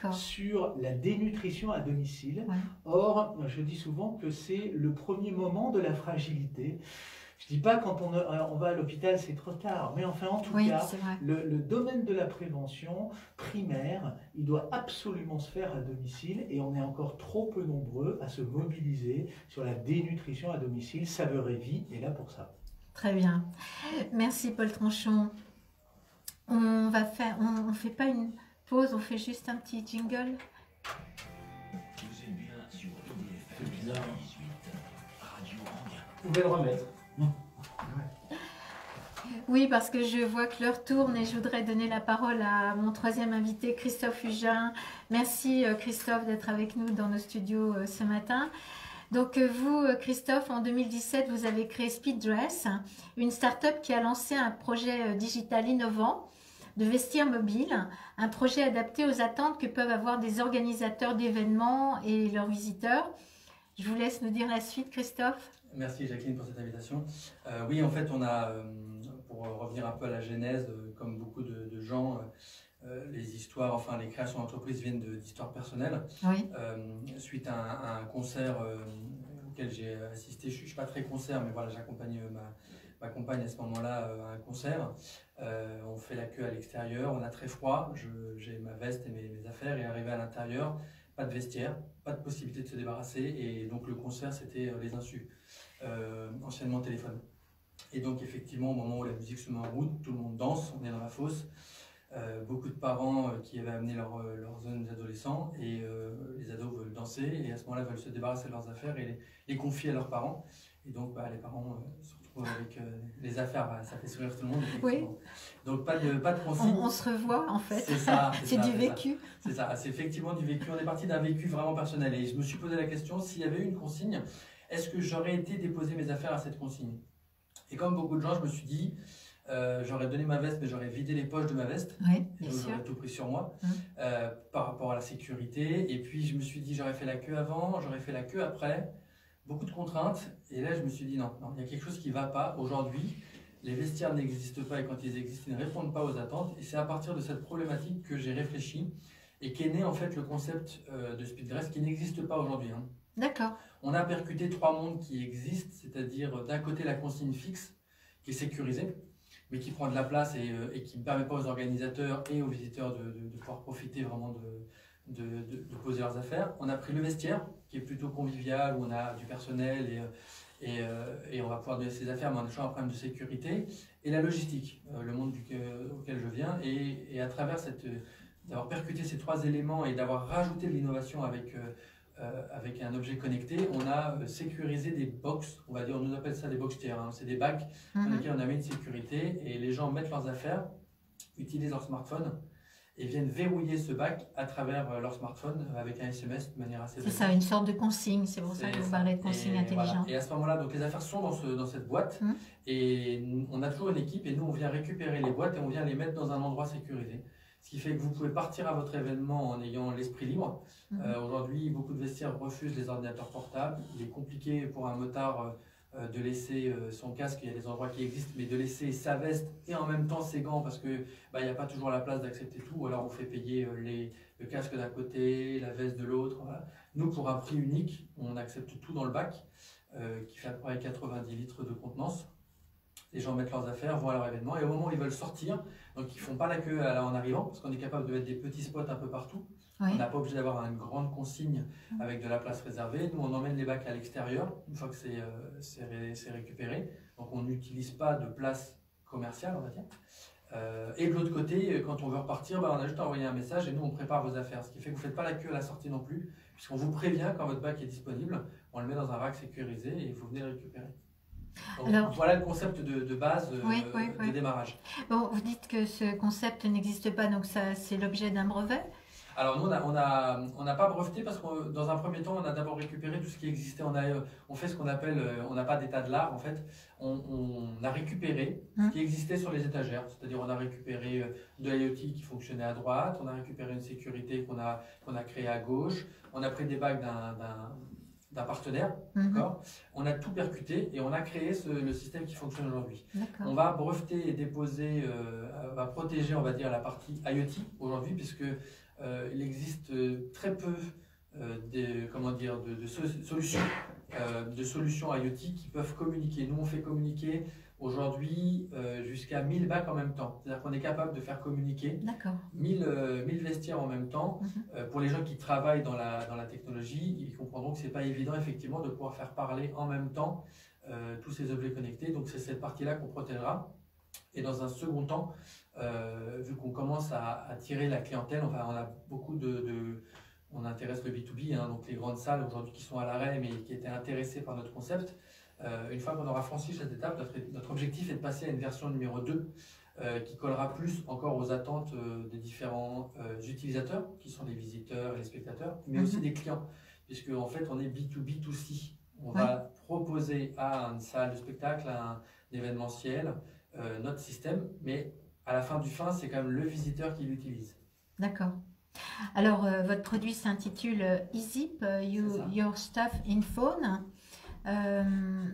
sur la dénutrition à domicile. Ouais. Or, je dis souvent que c'est le premier moment de la fragilité. Je ne dis pas quand on, on va à l'hôpital, c'est trop tard, mais enfin, en tout oui, cas, le, le domaine de la prévention primaire, il doit absolument se faire à domicile et on est encore trop peu nombreux à se mobiliser sur la dénutrition à domicile. Saveur et Vie est là pour ça. Très bien. Merci Paul Tranchon. On va faire, on ne fait pas une pause, on fait juste un petit jingle. Vous êtes bien sur I D F M dix-huit, Radio Ranguin. Vous pouvez le remettre. Oui, parce que je vois que l'heure tourne et je voudrais donner la parole à mon troisième invité, Christophe Hugin. Merci Christophe d'être avec nous dans nos studios ce matin. Donc vous, Christophe, en deux mille dix-sept, vous avez créé Speeddress, une start-up qui a lancé un projet digital innovant de vestiaire mobile, un projet adapté aux attentes que peuvent avoir des organisateurs d'événements et leurs visiteurs. Je vous laisse nous dire la suite, Christophe. Merci Jacqueline pour cette invitation. Euh, oui, en fait, on a, euh, pour revenir un peu à la genèse, euh, comme beaucoup de, de gens, euh, les histoires, enfin les créations d'entreprises viennent d'histoires personnelles. Oui. Euh, suite à un, à un concert euh, auquel j'ai assisté, je ne suis pas très concert, mais voilà, j'accompagne ma, ma compagne à ce moment-là à un concert. Euh, on fait la queue à l'extérieur, on a très froid, j'ai ma veste et mes, mes affaires, et arrivé à l'intérieur, pas de vestiaire, pas de possibilité de se débarrasser, et donc le concert c'était les insus, euh, anciennement téléphone. Et donc effectivement au moment où la musique se met en route, tout le monde danse, on est dans la fosse, euh, beaucoup de parents euh, qui avaient amené leurs leur jeunes adolescents, et euh, les ados veulent danser, et à ce moment-là veulent se débarrasser de leurs affaires et les, les confier à leurs parents, et donc bah, les parents euh, se retrouvent avec euh, les affaires, bah, ça fait sourire tout le monde. Oui. Donc pas de, pas de consigne. On, on se revoit en fait, c'est du vécu. C'est ça, c'est effectivement du vécu, on est parti d'un vécu vraiment personnel, et je me suis posé la question, s'il y avait eu une consigne, est-ce que j'aurais été déposer mes affaires à cette consigne? Et comme beaucoup de gens, je me suis dit, euh, j'aurais donné ma veste, mais j'aurais vidé les poches de ma veste, oui, j'aurais tout pris sur moi, mmh. euh, par rapport à la sécurité, et puis je me suis dit, j'aurais fait la queue avant, j'aurais fait la queue après, beaucoup de contraintes, et là je me suis dit, non, non, il y a quelque chose qui ne va pas aujourd'hui. Les vestiaires n'existent pas, et quand ils existent, ils ne répondent pas aux attentes. Et c'est à partir de cette problématique que j'ai réfléchi et qu'est né en fait le concept euh, de Speeddress qui n'existe pas aujourd'hui. Hein. D'accord. On a percuté trois mondes qui existent, c'est-à-dire d'un côté la consigne fixe qui est sécurisée, mais qui prend de la place et, euh, et qui ne permet pas aux organisateurs et aux visiteurs de, de, de pouvoir profiter vraiment de, de, de, de poser leurs affaires. On a pris le vestiaire, qui est plutôt convivial, où on a du personnel et, et, euh, et on va pouvoir donner ses affaires, mais on a toujours un problème de sécurité. Et la logistique, euh, le monde du, euh, auquel je viens. Et, et à travers cette, d'avoir percuté ces trois éléments et d'avoir rajouté de l'innovation avec, euh, euh, avec un objet connecté, on a euh, sécurisé des box, on va dire, on nous appelle ça des box tiers, hein. C'est des bacs Mhm. dans lesquels on a mis une sécurité et les gens mettent leurs affaires, utilisent leur smartphone et viennent verrouiller ce bac à travers euh, leur smartphone avec un S M S de manière assez C'est basique. ça, une sorte de consigne, c'est pour ça que C'est vous ça. parlez de consigne Et intelligente. voilà. Et à ce moment-là, donc les affaires sont dans, ce, dans cette boîte Mhm. et on a toujours une équipe et nous on vient récupérer les boîtes et on vient les mettre dans un endroit sécurisé. Ce qui fait que vous pouvez partir à votre événement en ayant l'esprit libre. Mhm. Euh, Aujourd'hui, beaucoup de vestiaires refusent les ordinateurs portables. Il est compliqué pour un motard euh, de laisser euh, son casque, il y a des endroits qui existent, mais de laisser sa veste et en même temps ses gants parce que bah, il n'y a pas toujours la place d'accepter tout. Ou alors on fait payer euh, les, le casque d'un côté, la veste de l'autre. Voilà. Nous, pour un prix unique, on accepte tout dans le bac euh, qui fait à peu près quatre-vingt-dix litres de contenance. Les gens mettent leurs affaires, vont à leur événement et au moment où ils veulent sortir, donc ils ne font pas la queue à- en arrivant parce qu'on est capable de mettre des petits spots un peu partout. Oui. On n'a pas obligé d'avoir une grande consigne avec de la place réservée. Nous, on emmène les bacs à l'extérieur une fois que c'est euh, c'est ré- c'est récupéré. Donc on n'utilise pas de place commerciale, on va dire. Euh, et de l'autre côté, quand on veut repartir, bah, on a juste envoyé un message et nous, on prépare vos affaires. Ce qui fait que vous ne faites pas la queue à la sortie non plus, puisqu'on vous prévient quand votre bac est disponible. On le met dans un rack sécurisé et vous venez le récupérer. Donc, Alors- voilà le concept de, de base euh, Oui, oui, de oui. démarrage. Bon, vous dites que ce concept n'existe pas, donc ça, c'est l'objet d'un brevet. Alors nous, on n'a on a, on n'a pas breveté parce que dans un premier temps, on a d'abord récupéré tout ce qui existait. On, a, on fait ce qu'on appelle, euh, on n'a pas d'état de l'art en fait. On, on a récupéré ce qui existait sur les étagères. C'est-à-dire on a récupéré euh, de l'I O T qui fonctionnait à droite, on a récupéré une sécurité qu'on a, qu'on a créée à gauche, on a pris des bacs d'un, d'un, d'un partenaire, Mhm. d'accord. On a tout percuté et on a créé ce- le système qui fonctionne aujourd'hui. On D'accord. va breveter et déposer, euh, va protéger, on va dire, la partie I O T aujourd'hui, puisque euh, il existe euh, très peu euh, des, comment dire, de, de so- solutions, euh, de solutions I O T qui peuvent communiquer. Nous, on fait communiquer aujourd'hui euh, jusqu'à mille bacs en même temps. C'est-à-dire qu'on est capable de faire communiquer D'accord. mille, euh, mille vestiaires en même temps. Mhm. Euh, pour les gens qui travaillent dans la, dans la technologie, ils comprendront que ce n'est pas évident effectivement de pouvoir faire parler en même temps euh, tous ces objets connectés. Donc c'est cette partie-là qu'on protégera. Et dans un second temps, euh, vu qu'on commence à attirer la clientèle, enfin, on a beaucoup de, de- on intéresse le B deux B, hein, donc les grandes salles aujourd'hui qui sont à l'arrêt mais qui étaient intéressées par notre concept. Euh, une fois qu'on aura franchi cette étape, notre, notre objectif est de passer à une version numéro deux euh, qui collera plus encore aux attentes euh, des différents euh, utilisateurs, qui sont les visiteurs et les spectateurs, mais Mhm. aussi des clients, puisque en fait on est B deux B deux C. On va proposer à une salle de spectacle, à un événementiel, euh, notre système, mais à la fin du fin, c'est quand même le visiteur qui l'utilise. D'accord. Alors, euh, votre produit s'intitule euh, eZip, euh, you- C'est ça. Your Stuff in Phone. Euh,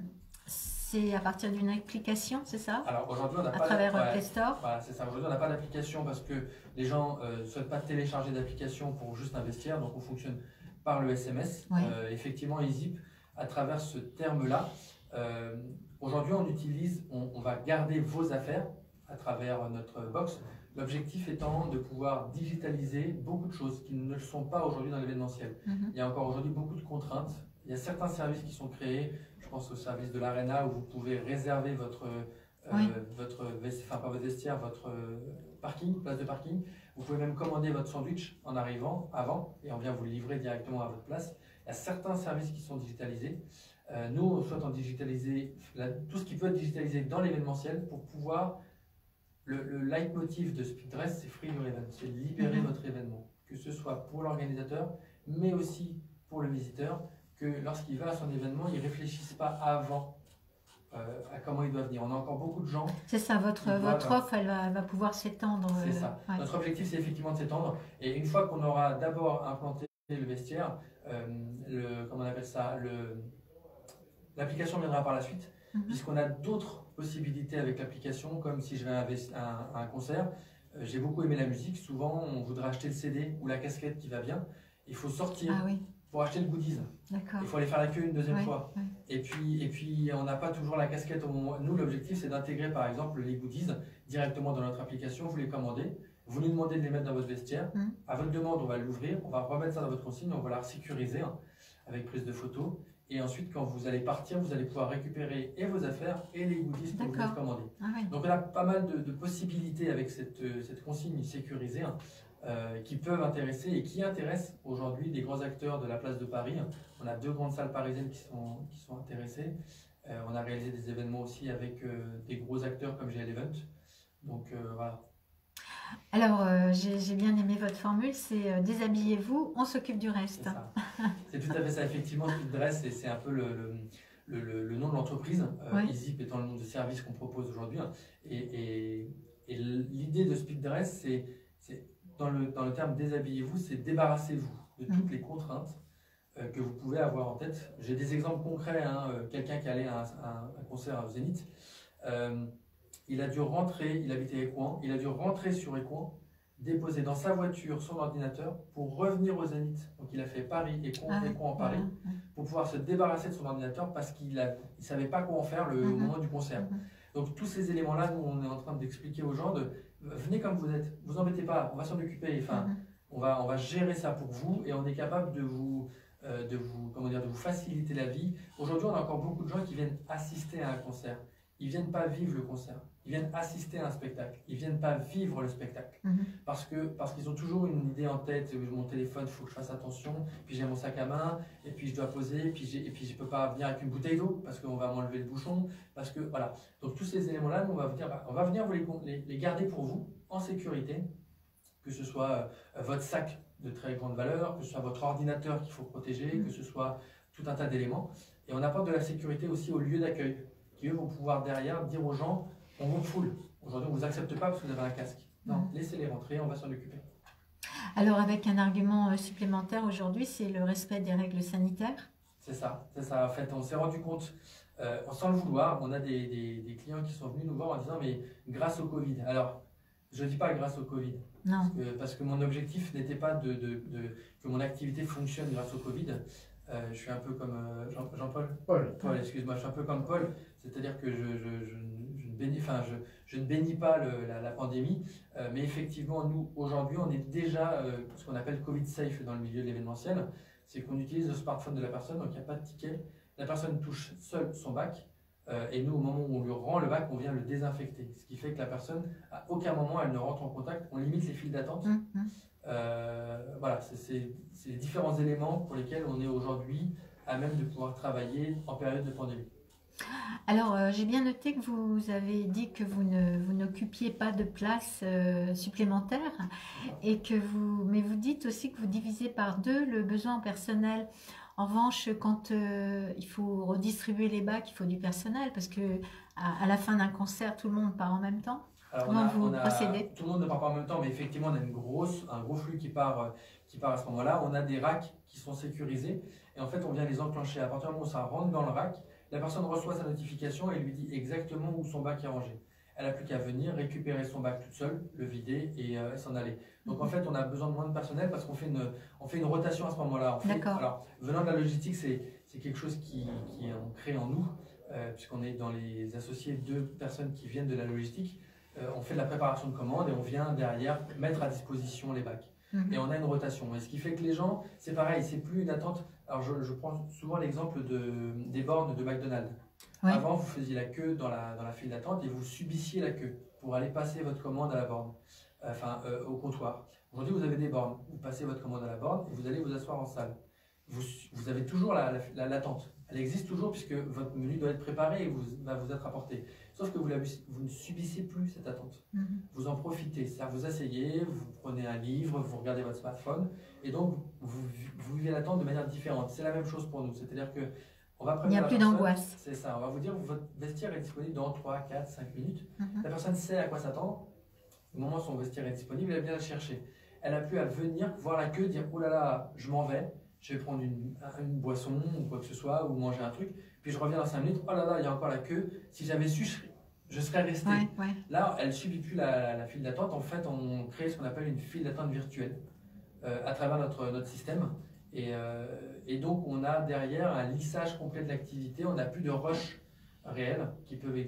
c'est à partir d'une application, c'est ça? Alors aujourd'hui, on n'a À pas travers euh, ouais, Play Store? voilà, c'est ça. Aujourd'hui, on n'a pas d'application parce que les gens euh, ne souhaitent pas télécharger d'application pour juste investir, donc on fonctionne par le S M S. Ouais. Euh, effectivement, eZip, à travers ce terme-là, euh, aujourd'hui, on utilise, on, on va garder vos affaires à travers notre box. L'objectif étant de pouvoir digitaliser beaucoup de choses qui ne le sont pas aujourd'hui dans l'événementiel. Mhm. Il y a encore aujourd'hui beaucoup de contraintes. Il y a certains services qui sont créés. Je pense au service de l'Arena où vous pouvez réserver votre, euh, Oui. votre vesti- enfin pas votre vestiaire, votre euh, parking, place de parking. Vous pouvez même commander votre sandwich en arrivant avant et on vient vous le livrer directement à votre place. Il y a certains services qui sont digitalisés. Euh, nous, on souhaite en digitaliser la- tout ce qui peut être digitalisé dans l'événementiel pour pouvoir. Le, le leitmotiv de Speeddress, c'est Free Your Event, c'est libérer Mhm. votre événement, que ce soit pour l'organisateur, mais aussi pour le visiteur, que lorsqu'il va à son événement, il ne réfléchisse pas avant euh, à comment il doit venir. On a encore beaucoup de gens. C'est ça, votre, Voilà. votre offre, elle va, elle va pouvoir s'étendre. C'est euh, ça. ouais. Notre objectif, c'est effectivement de s'étendre. Et une fois qu'on aura d'abord implanté le vestiaire, euh, le, comment on appelle ça, le, l'application viendra par la suite, Mhm. puisqu'on a d'autres possibilités avec l'application, comme si je vais à un, ves- à un- à un concert. Euh, J'ai beaucoup aimé la musique. Souvent, on voudrait acheter le C D ou la casquette qui va bien. Il faut sortir Ah oui, pour acheter le goodies. d'accord. Il faut aller faire la queue une deuxième Ouais, fois. ouais. Et puis, et puis on n'a pas toujours la casquette au moment. Nous, l'objectif, c'est d'intégrer par exemple les goodies directement dans notre application. Vous les commandez, Vous nous demandez de les mettre dans votre vestiaire. Mm. À votre demande, on va l'ouvrir, on va remettre ça dans votre consigne, on va la sécuriser hein, avec prise de photos. Et ensuite, quand vous allez partir, vous allez pouvoir récupérer et vos affaires et les goodies que vous avez commandés. Ah oui. Donc on a pas mal de, de possibilités avec cette, cette consigne sécurisée hein, euh, qui peuvent intéresser et qui intéressent aujourd'hui des grands acteurs de la place de Paris. On a deux grandes salles parisiennes qui sont, qui sont intéressées. Euh, on a réalisé des événements aussi avec euh, des gros acteurs comme G L Event. Donc euh, voilà. Alors, euh, j'ai bien aimé votre formule, c'est euh, déshabillez-vous, on s'occupe du reste. C'est tout à fait ça, effectivement, Speed Dress, c'est un peu le, le, le, le nom de l'entreprise, euh, oui. Easip étant le nom de service qu'on propose aujourd'hui. Et, et, et l'idée de Speed Dress, c'est dans le, dans le terme déshabillez-vous, c'est débarrassez-vous de toutes mmh. les contraintes euh, que vous pouvez avoir en tête. J'ai des exemples concrets, hein, euh, quelqu'un qui allait à un, à un concert au Zénith. Euh, Il a dû rentrer, il habitait Écouen, il a dû rentrer sur Écouen, déposer dans sa voiture son ordinateur pour revenir au Zénith. Donc il a fait Paris, Écouen, ah, Écouen, Paris, voilà. pour pouvoir se débarrasser de son ordinateur parce qu'il ne savait pas quoi en faire le mm-hmm. moment du concert. Mm-hmm. Donc tous ces éléments-là, nous on est en train d'expliquer aux gens de venez comme vous êtes, vous embêtez pas, on va s'en occuper, enfin, mm-hmm. on, va, on va gérer ça pour vous et on est capable de vous, euh, de vous, comment dire, de vous faciliter la vie. Aujourd'hui, on a encore beaucoup de gens qui viennent assister à un concert. Ils ne viennent pas vivre le concert, ils viennent assister à un spectacle, ils ne viennent pas vivre le spectacle. Mm-hmm. Parce que parce qu'ils ont toujours une idée en tête, mon téléphone, il faut que je fasse attention, puis j'ai mon sac à main, et puis je dois poser, puis et puis je ne peux pas venir avec une bouteille d'eau, parce qu'on va m'enlever le bouchon, parce que voilà. Donc tous ces éléments-là, on va venir, on va venir vous les, les, les garder pour vous, en sécurité, que ce soit euh, votre sac de très grande valeur, que ce soit votre ordinateur qu'il faut protéger, mm-hmm. que ce soit tout un tas d'éléments. Et on apporte de la sécurité aussi au lieu d'accueil, qui eux vont pouvoir derrière dire aux gens, on vous foule. Aujourd'hui, on ne vous accepte pas parce que vous avez un casque. Non, mmh. laissez-les rentrer, on va s'en occuper. Alors, avec un argument supplémentaire aujourd'hui, c'est le respect des règles sanitaires. C'est ça, c'est ça. En fait, on s'est rendu compte, euh, sans le vouloir, on a des, des, des clients qui sont venus nous voir en disant, mais grâce au Covid. Alors, je ne dis pas grâce au Covid. Non. Parce que, parce que mon objectif n'était pas de, de, de, que mon activité fonctionne grâce au Covid. Euh, je suis un peu comme euh, Jean-Paul. Paul. Paul, excuse-moi, je suis un peu comme Paul. C'est-à-dire que je, je, je, je, ne bénis, enfin, je, je ne bénis pas le, la, la pandémie, euh, mais effectivement, nous, aujourd'hui, on est déjà euh, ce qu'on appelle Covid safe dans le milieu de l'événementiel. C'est qu'on utilise le smartphone de la personne, donc il n'y a pas de ticket. La personne touche seule son bac, euh, et nous, au moment où on lui rend le bac, on vient le désinfecter. Ce qui fait que la personne, à aucun moment, elle ne rentre en contact. On limite les files d'attente. Mmh, mmh. Euh, voilà, c'est les différents éléments pour lesquels on est aujourd'hui à même de pouvoir travailler en période de pandémie. Alors, euh, j'ai bien noté que vous avez dit que vous ne vous n'occupiez pas de place euh, supplémentaire, et que vous, mais vous dites aussi que vous divisez par deux le besoin en personnel. En revanche, quand euh, il faut redistribuer les bacs, il faut du personnel, parce que à, à la fin d'un concert, tout le monde part en même temps. Alors, Comment on a, vous on a, procédez? Tout le monde ne part pas en même temps, mais effectivement, on a une grosse, un gros flux qui part, qui part à ce moment-là. On a des racks qui sont sécurisés, et en fait, on vient les enclencher. À partir du moment où ça rentre dans le rack, la personne reçoit sa notification et lui dit exactement où son bac est rangé. Elle n'a plus qu'à venir récupérer son bac toute seule, le vider et euh, s'en aller. Donc en fait, on a besoin de moins de personnel parce qu'on fait une, on fait une rotation à ce moment-là. Alors, venant de la logistique, c'est quelque chose qui, qui est ancré en nous, euh, puisqu'on est dans les associés de personnes qui viennent de la logistique. Euh, on fait de la préparation de commandes et on vient derrière mettre à disposition les bacs. Mmh. Et on a une rotation. Et ce qui fait que les gens, c'est pareil, c'est plus une attente. Alors je, je prends souvent l'exemple de, des bornes de McDonald's. Oui. Avant, vous faisiez la queue dans la, dans la file d'attente et vous subissiez la queue pour aller passer votre commande à la borne, enfin euh, au comptoir. Aujourd'hui, vous avez des bornes. Vous passez votre commande à la borne et vous allez vous asseoir en salle. Vous, vous avez toujours l'attente. La, la, la, Elle existe toujours puisque votre menu doit être préparé et vous, va vous être apporté. Sauf que vous, la, vous ne subissez plus cette attente. Mm-hmm. Vous en profitez. C'est-à-dire vous asseyez, vous prenez un livre, vous regardez votre smartphone et donc vous, vous vivez l'attente de manière différente. C'est la même chose pour nous. C'est-à-dire que on va il n'y a plus d'angoisse. C'est ça. On va vous dire que votre vestiaire est disponible dans trois, quatre, cinq minutes. Mm-hmm. La personne sait à quoi s'attendre. Au moment où son vestiaire est disponible, elle vient le chercher. Elle n'a plus à venir voir la queue, dire oh là là, je m'en vais. Je vais prendre une, une boisson ou quoi que ce soit, ou manger un truc, puis je reviens dans cinq minutes, oh là là, il y a encore la queue, si j'avais su, je, je serais resté. Ouais, ouais. Là, elle ne subit plus la, la, la file d'attente, en fait, on crée ce qu'on appelle une file d'attente virtuelle euh, à travers notre, notre système, et, euh, et donc on a derrière un lissage complet de l'activité, on n'a plus de rush réel qui peuvent exister.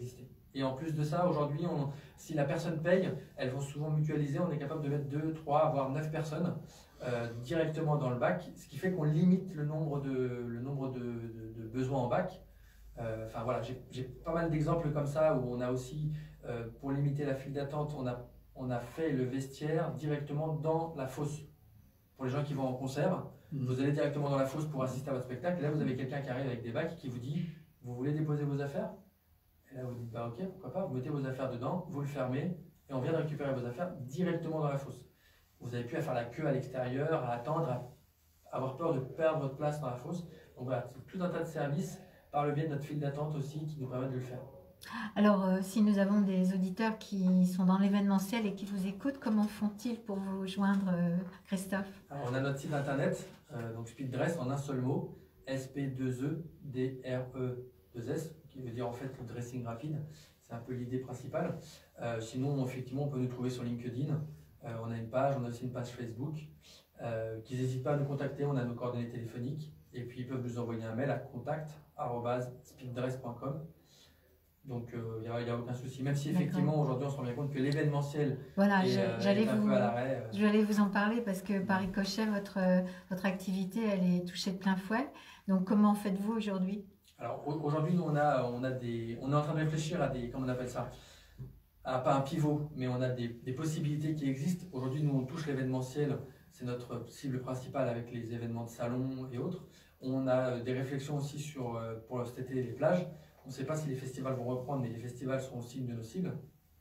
Et en plus de ça, aujourd'hui, on- si la personne paye, elles vont souvent mutualiser. On est capable de mettre deux, trois, voire neuf personnes euh, directement dans le bac, ce qui fait qu'on limite le nombre de, le nombre de, de- de besoins en bac. Euh, Enfin voilà, j'ai j'ai pas mal d'exemples comme ça où on a aussi, euh, pour limiter la file d'attente, on a, on a fait le vestiaire directement dans la fosse. Pour les gens qui vont en concert, Mhm. vous allez directement dans la fosse pour assister à votre spectacle. Et là, vous avez quelqu'un qui arrive avec des bacs qui vous dit, vous voulez déposer vos affaires? Et là, vous dites, bah ok, pourquoi pas, vous mettez vos affaires dedans, vous le fermez, et on vient de récupérer vos affaires directement dans la fosse. Vous n'avez plus à faire la queue à l'extérieur, à attendre, à avoir peur de perdre votre place dans la fosse. Donc voilà, c'est tout un tas de services par le biais de notre file d'attente aussi qui nous permettent de le faire. Alors, euh, si nous avons des auditeurs qui sont dans l'événementiel et qui vous écoutent, comment font-ils pour vous joindre, euh, Christophe? Alors, on a notre site internet, euh, donc Speeddress en un seul mot, S P deux E D R E deux S, qui veut dire en fait le dressing rapide. C'est un peu l'idée principale. Euh, sinon, effectivement, on peut nous trouver sur LinkedIn. Euh, on a une page, on a aussi une page Facebook. Euh, qu'ils n'hésitent pas à nous contacter, on a nos coordonnées téléphoniques. Et puis, ils peuvent nous envoyer un mail à contact arobase speeddress point com. Donc, il euh, n'y a, a aucun souci. Même si effectivement, aujourd'hui, on se rend bien compte que l'événementiel Voilà, est, je- euh, j'allais est un vous, peu à l'arrêt. euh. je vais vous en parler parce que par ricochet, votre, euh, votre activité, elle est touchée de plein fouet. Donc, comment faites-vous aujourd'hui? Alors au- aujourd'hui, nous on a, on a des, on est en train de réfléchir à des, comment on appelle ça, à, pas un pivot, mais on a des, des possibilités qui existent. Aujourd'hui, nous on touche l'événementiel, c'est notre cible principale avec les événements de salon et autres. On a euh, des réflexions aussi sur, euh, pour cet été, les plages. On ne sait pas si les festivals vont reprendre, mais les festivals sont aussi une de nos cibles.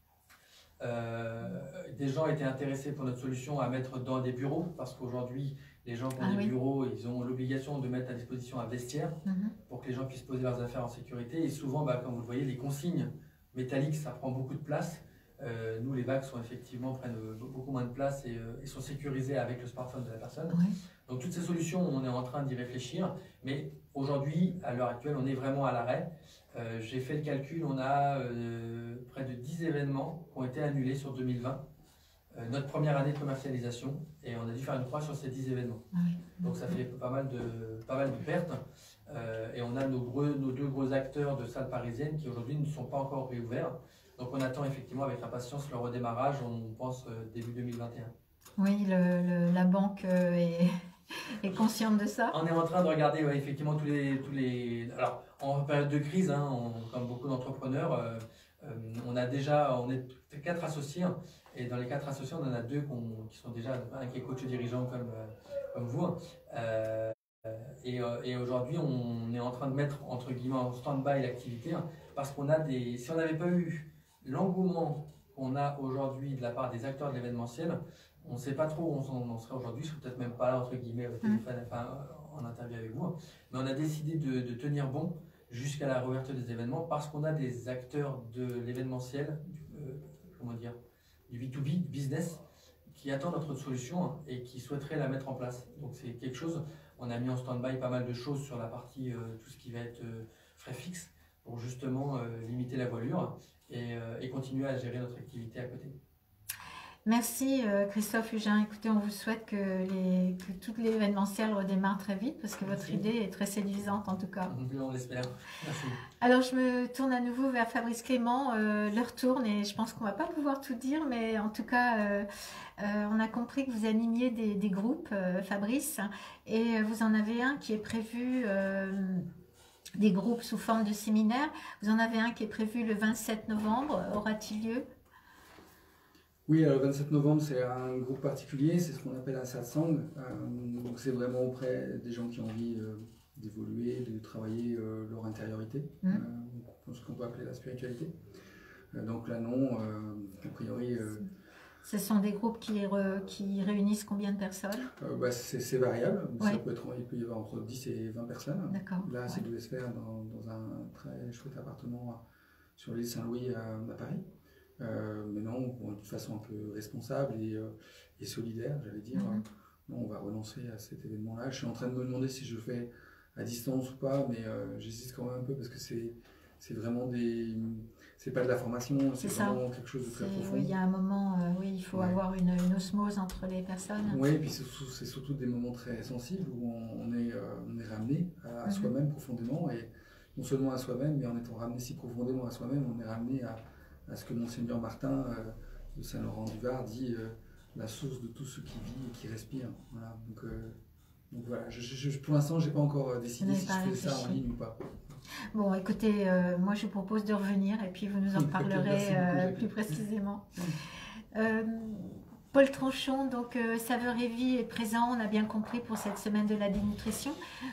Euh, des gens étaient intéressés pour notre solution à mettre dans des bureaux, parce qu'aujourd'hui, les gens qui ont Ah des oui. bureaux, ils ont l'obligation de mettre à disposition un vestiaire Mhm. pour que les gens puissent poser leurs affaires en sécurité. Et souvent, bah, comme vous le voyez, les consignes métalliques, ça prend beaucoup de place. Euh, nous, les bacs sont effectivement prennent euh, beaucoup moins de place et, euh, et sont sécurisés avec le smartphone de la personne. Oui. Donc toutes ces solutions, on est en train d'y réfléchir. Mais aujourd'hui, à l'heure actuelle, on est vraiment à l'arrêt. Euh, J'ai fait le calcul, on a euh, près de dix événements qui ont été annulés sur deux mille vingt. Euh, notre première année de commercialisation, et on a dû faire une croix sur ces dix événements. Ah oui. Donc ça fait pas mal de, pas mal de pertes. Euh, et on a nos, gros, nos deux gros acteurs de salles parisiennes qui aujourd'hui ne sont pas encore réouverts. Donc on attend effectivement avec impatience le redémarrage, on pense euh, début deux mille vingt et un. Oui, le- le- la banque euh, est, est consciente de ça. On est en train de regarder ouais, effectivement tous les, tous les... Alors en période de crise, hein, on- comme beaucoup d'entrepreneurs, euh, euh, on a déjà, on est quatre associés. Hein, et dans les quatre associés, on en a deux qu'on- qui sont déjà, un qui est coach dirigeant comme, euh, comme vous. Hein. Euh, et euh, et aujourd'hui, on est en train de mettre entre guillemets en stand-by l'activité hein, parce qu'on a des. Si on n'avait pas eu l'engouement qu'on a aujourd'hui de la part des acteurs de l'événementiel, on ne sait pas trop où on s'en- on en serait aujourd'hui. Je ne serais peut-être même pas là entre guillemets au téléphone, enfin, en interview avec vous. Hein. Mais on a décidé de, de tenir bon jusqu'à la réouverture des événements parce qu'on a des acteurs de l'événementiel, du- euh, comment dire, du B deux B, du business, qui attendent notre solution hein, et qui souhaiteraient la mettre en place. Donc c'est quelque chose, on a mis en stand-by pas mal de choses sur la partie, euh, tout ce qui va être euh, frais fixes, pour justement euh, limiter la voilure et, euh, et continuer à gérer notre activité à côté. Merci euh, Christophe Hugin. Écoutez, on vous souhaite que, les, que tout l'événementiel redémarre très vite parce que votre Merci. idée est très séduisante en tout cas. On l'espère. Merci. Alors je me tourne à nouveau vers Fabrice Clément. Euh, l'heure tourne et je pense qu'on ne va pas pouvoir tout dire, mais en tout cas, euh, euh, on a compris que vous animiez des, des groupes, euh, Fabrice, et vous en avez un qui est prévu, euh, des groupes sous forme de séminaire. Vous en avez un qui est prévu le vingt-sept novembre. Aura-t-il lieu? Oui, alors le vingt-sept novembre, c'est un groupe particulier, c'est ce qu'on appelle un satsang. Euh, donc c'est vraiment auprès des gens qui ont envie euh, d'évoluer, de travailler euh, leur intériorité, Mmh. euh, ce qu'on peut appeler la spiritualité. Euh, donc là non, euh, a priori, euh, Ce sont des groupes qui, re- qui réunissent combien de personnes? euh, bah, c'est c'est variable. Ouais. Ça peut être, il peut y avoir entre dix et vingt personnes. D'accord. Là, c'est Ouais. de se faire dans, dans un très chouette appartement sur l'île Saint-Louis à, à Paris. Euh, mais non, bon, de toute façon un peu responsable et, euh, et solidaire, j'allais dire. Mhm. Non, on va renoncer à cet événement-là. Je suis en train de me demander si je le fais à distance ou pas, mais euh, j'hésite quand même un peu parce que c'est c'est vraiment des... C'est pas de la formation, c'est C'est ça. vraiment quelque chose de très C'est- profond. oui, il y a un moment, euh, oui, il faut Ouais. avoir une, une osmose entre les personnes. Oui, et puis c'est surtout, c'est surtout des moments très sensibles où on, on est, euh, on est ramené à Mhm. soi-même profondément et, non seulement à soi-même, mais en étant ramené si profondément à soi-même, on est ramené à, à ce que Monseigneur Martin euh, de Saint-Laurent-du-Var dit euh, la source de tout ce qui vit et qui respire. Voilà. Donc, euh, donc voilà, je, je, je, pour l'instant, je n'ai pas encore décidé si je fais ça en ligne ou pas. Bon, écoutez, euh, moi je vous propose de revenir et puis vous nous en parlerez euh, plus précisément. Euh, Paul Tranchon, donc euh, Saveur et Vie est présent, on a bien compris, pour cette semaine de la dénutrition.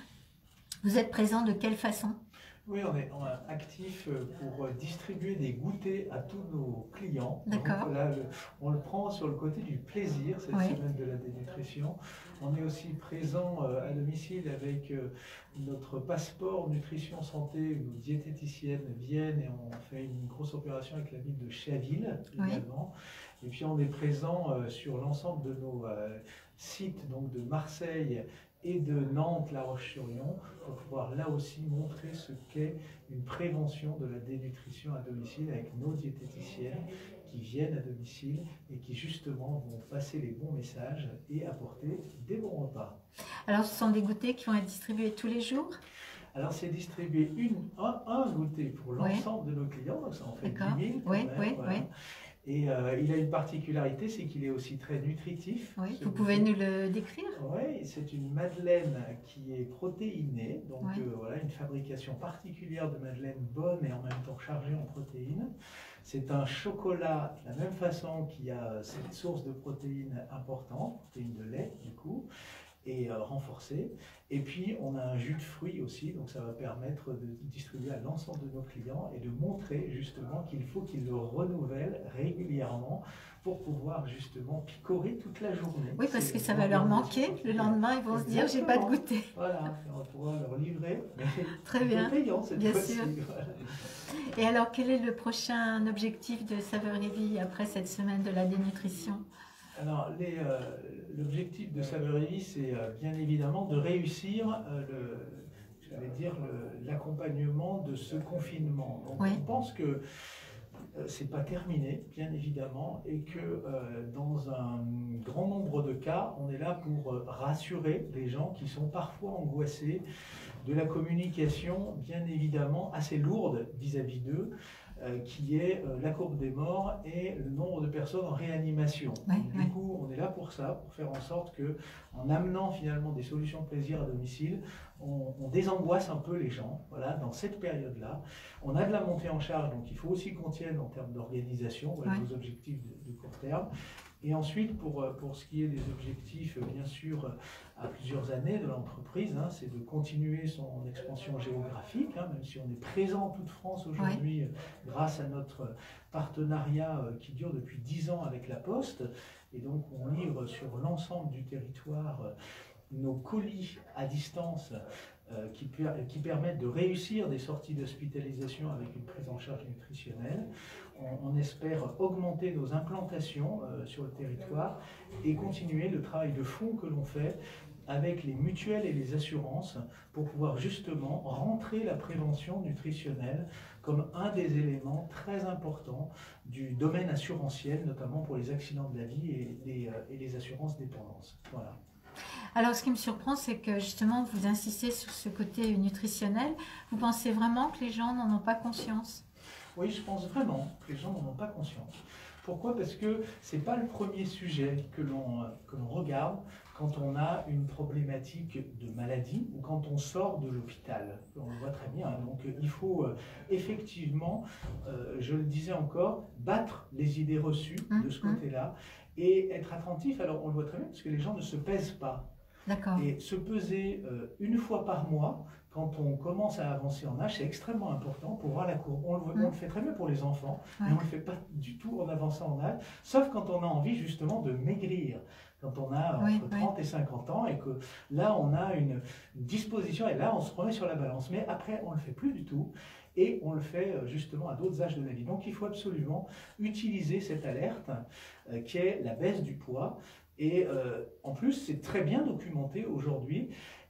Vous êtes présent de quelle façon? Oui, on est, on est actif pour distribuer des goûters à tous nos clients. D'accord. Là, le, on le prend sur le côté du plaisir, cette oui. semaine de la dénutrition. On est aussi présent euh, à domicile avec euh, notre passeport nutrition santé, où nos diététiciennes viennent et on fait une grosse opération avec la ville de Chaville également. Oui. Et puis on est présent euh, sur l'ensemble de nos euh, sites, donc de Marseille et de Nantes, La Roche-sur-Yon, pour pouvoir là aussi montrer ce qu'est une prévention de la dénutrition à domicile avec nos diététiciennes qui viennent à domicile et qui justement vont passer les bons messages et apporter des bons repas. Alors ce sont des goûters qui vont être distribués tous les jours? Alors c'est distribué une, un, un goûter pour l'ensemble oui. de nos clients, donc ça en fait dix mille. Oui, même, oui, voilà. oui. Et euh, il a une particularité, c'est qu'il est aussi très nutritif. Oui, vous pouvez nous le décrire? Oui, c'est une madeleine qui est protéinée, donc oui. euh, voilà, une fabrication particulière de madeleine bonne et en même temps chargée en protéines. C'est un chocolat de la même façon qui a cette source de protéines importante, protéines de lait du coup, et euh, renforcée. Et puis on a un jus de fruits aussi, donc ça va permettre de distribuer à l'ensemble de nos clients et de montrer justement qu'il faut qu'ils le renouvellent régulièrement pour pouvoir justement picorer toute la journée. Oui, parce que ça va leur manquer. Le lendemain, ils vont se dire, j'ai pas de goûter. Voilà, on pourra leur livrer. Très bien, payant, cette bien fois-ci. sûr. Voilà. Et alors, quel est le prochain objectif de Saveur et Vie après cette semaine de la dénutrition? Alors, euh, l'objectif de Saveur et Vie, c'est euh, bien évidemment de réussir euh, le, j'allais dire, l'accompagnement de ce confinement. Donc, oui. on pense que euh, c'est pas terminé, bien évidemment, et que euh, dans un grand nombre de cas, on est là pour euh, rassurer les gens qui sont parfois angoissés de la communication, bien évidemment, assez lourde vis-à-vis d'eux. Euh, qui est euh, la courbe des morts et le nombre de personnes en réanimation. Oui, Donc, du oui. coup, on est là pour ça, pour faire en sorte que, en amenant finalement des solutions de plaisir à domicile, on, on désangoisse un peu les gens. Voilà, dans cette période-là, on a de la montée en charge, donc il faut aussi qu'on tienne en termes d'organisation, voilà oui. nos objectifs de, de court terme. Et ensuite, pour, pour ce qui est des objectifs, bien sûr, à plusieurs années de l'entreprise, hein, c'est de continuer son expansion géographique, hein, même si on est présent en toute France aujourd'hui, oui. grâce à notre partenariat euh, qui dure depuis dix ans avec la Poste. Et donc, on livre sur l'ensemble du territoire euh, nos colis à distance euh, qui, per qui permettent de réussir des sorties d'hospitalisation avec une prise en charge nutritionnelle. On, on espère augmenter nos implantations euh, sur le territoire et continuer le travail de fond que l'on fait avec les mutuelles et les assurances pour pouvoir justement rentrer la prévention nutritionnelle comme un des éléments très importants du domaine assurantiel, notamment pour les accidents de la vie et les, et les assurances dépendance. Voilà. Alors, ce qui me surprend, c'est que justement, vous insistez sur ce côté nutritionnel. Vous pensez vraiment que les gens n'en ont pas conscience? Oui, je pense vraiment que les gens n'en ont pas conscience. Pourquoi? Parce que ce n'est pas le premier sujet que l'on que l'on regarde quand on a une problématique de maladie ou quand on sort de l'hôpital. On le voit très bien. Donc il faut euh, effectivement, euh, je le disais encore, battre les idées reçues mmh, de ce côté-là et être attentif. Alors on le voit très bien parce que les gens ne se pèsent pas. D'accord. Et se peser euh, une fois par mois, quand on commence à avancer en âge, c'est extrêmement important pour voir la courbe. On le, mmh. on le fait très bien pour les enfants, ouais. mais on ne le fait pas du tout en avançant en âge, sauf quand on a envie justement de maigrir. Quand on a oui, entre trente oui. et cinquante ans et que là on a une disposition et là on se remet sur la balance. Mais après on ne le fait plus du tout et on le fait justement à d'autres âges de la vie. Donc il faut absolument utiliser cette alerte euh, qui est la baisse du poids. Et euh, en plus c'est très bien documenté aujourd'hui.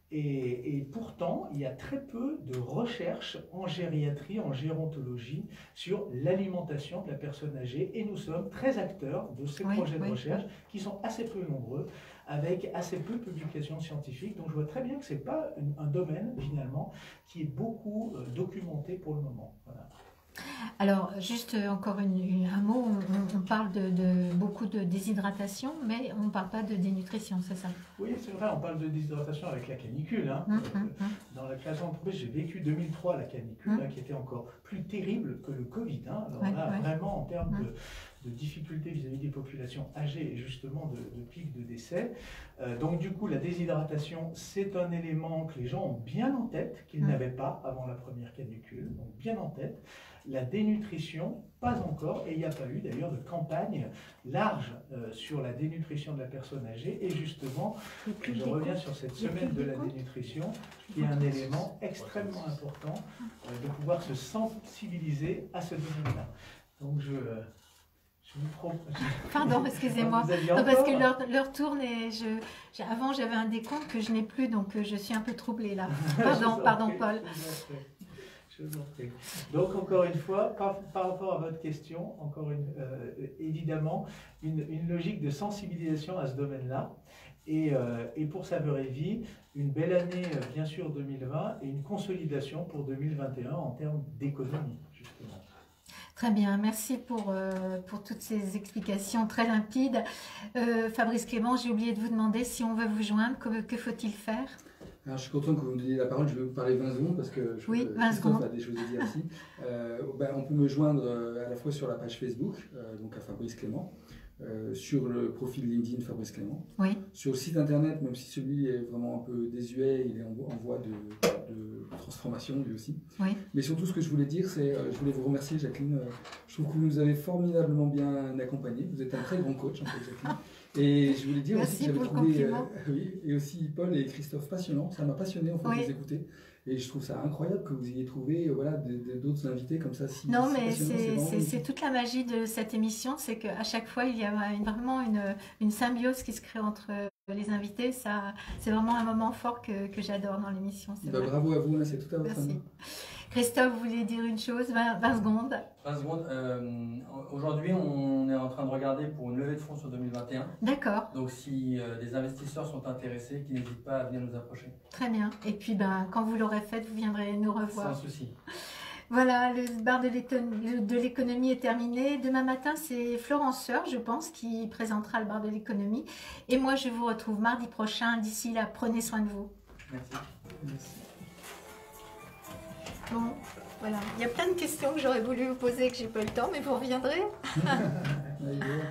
Et, et pourtant, il y a très peu de recherches en gériatrie, en gérontologie, sur l'alimentation de la personne âgée. Et nous sommes très acteurs de ces Oui, projets de oui. recherche qui sont assez peu nombreux, avec assez peu de publications scientifiques. Donc je vois très bien que ce n'est pas une- un domaine, finalement, qui est beaucoup euh, documenté pour le moment. Voilà. Alors, juste euh, encore une- une- un mot, on, on parle de, de beaucoup de déshydratation, mais on ne parle pas de dénutrition, c'est ça? Oui, c'est vrai, on parle de déshydratation avec la canicule. Hein. Hum, Euh, hum, hum. Dans la création d'entreprise, j'ai vécu deux mille trois la canicule, Hum. hein, qui était encore plus terrible que le Covid. Hein. Alors Ouais, là, ouais. vraiment, en termes Hum. de, de difficultés vis-à-vis des populations âgées et justement de, de pics de décès. Euh, donc du coup, la déshydratation, c'est un élément que les gens ont bien en tête, qu'ils Hum. n'avaient pas avant la première canicule, donc bien en tête. La dénutrition, pas encore, et il n'y a pas eu d'ailleurs de campagne large euh, sur la dénutrition de la personne âgée. Et justement, Le club je des reviens comptes. sur cette Le semaine club de des la comptes. dénutrition, qui est un élément extrêmement important euh, de pouvoir se sensibiliser à ce domaine-là. Donc je, euh, je vous propose... Pardon, excusez-moi. Vous aviez Non, parce que encore l'heure l'heure tourne et je, j'ai- avant j'avais un décompte que je n'ai plus, donc euh, je suis un peu troublée là. Je Pardon, vous en pardon prie, Paul. je vous en prie. Je vous en prie. Donc, encore une fois, par, par rapport à votre question, encore une, euh, évidemment, une, une logique de sensibilisation à ce domaine-là. Et, euh, et pour Saveur et Vie, une belle année, euh, bien sûr, deux mille vingt, et une consolidation pour deux mille vingt et un en termes d'économie, justement. Très bien, merci pour, euh, pour toutes ces explications très limpides. Euh, Fabrice Clément, j'ai oublié de vous demander si on veut vous joindre, que, que faut-il faire? Alors, je suis content que vous me donniez la parole. Je vais vous parler vingt secondes parce que je Oui, que vingt Christophe secondes. a des choses à dire aussi. Euh, ben, on peut me joindre euh, à la fois sur la page Facebook, euh, donc à Fabrice Clément, euh, sur le profil LinkedIn Fabrice Clément, Oui, sur le site internet, même si celui est vraiment un peu désuet, il est en, vo- en voie de, de transformation lui aussi. oui. Mais surtout, ce que je voulais dire, c'est, euh, je voulais vous remercier, Jacqueline. Euh, je trouve que vous nous avez formidablement bien accompagnés. Vous êtes un très grand coach, en fait, Jacqueline. Et je voulais dire Merci aussi que j'avais pour le trouvé, compliment. oui, et aussi Paul et Christophe passionnants. Ça m'a passionné en fait Oui. de les écouter. Et je trouve ça incroyable que vous ayez trouvé, euh, voilà, de- de- d'autres invités comme ça. Si, Non, si mais passionnants. c'est vraiment c'est- c'est magnifique. toute la magie de cette émission, c'est qu'à chaque fois, il y a une- vraiment une, une symbiose qui se crée entre les invités. Ça, c'est vraiment un moment fort que, que j'adore dans l'émission. c'est Bah, vrai. bravo à vous, hein, c'est tout à votre Merci. honneur. Christophe, vous voulez dire une chose? vingt, vingt secondes. vingt secondes. Euh, Aujourd'hui, on est en train de regarder pour une levée de fonds sur deux mille vingt et un. D'accord, Donc, si euh, des investisseurs sont intéressés, qu'ils n'hésitent pas à venir nous approcher. très bien. Et puis, ben, quand vous l'aurez fait, vous viendrez nous Sans revoir. souci. Voilà, le bar de l'éton- de l'économie est terminé. Demain matin, c'est Florence Sœur, je pense, qui présentera le bar de l'économie. Et moi, je vous retrouve mardi prochain. D'ici là, prenez soin de vous. Merci. Merci. Bon, voilà. Il y a plein de questions que j'aurais voulu vous poser et que j'ai pas eu le temps, mais vous reviendrez. Allez,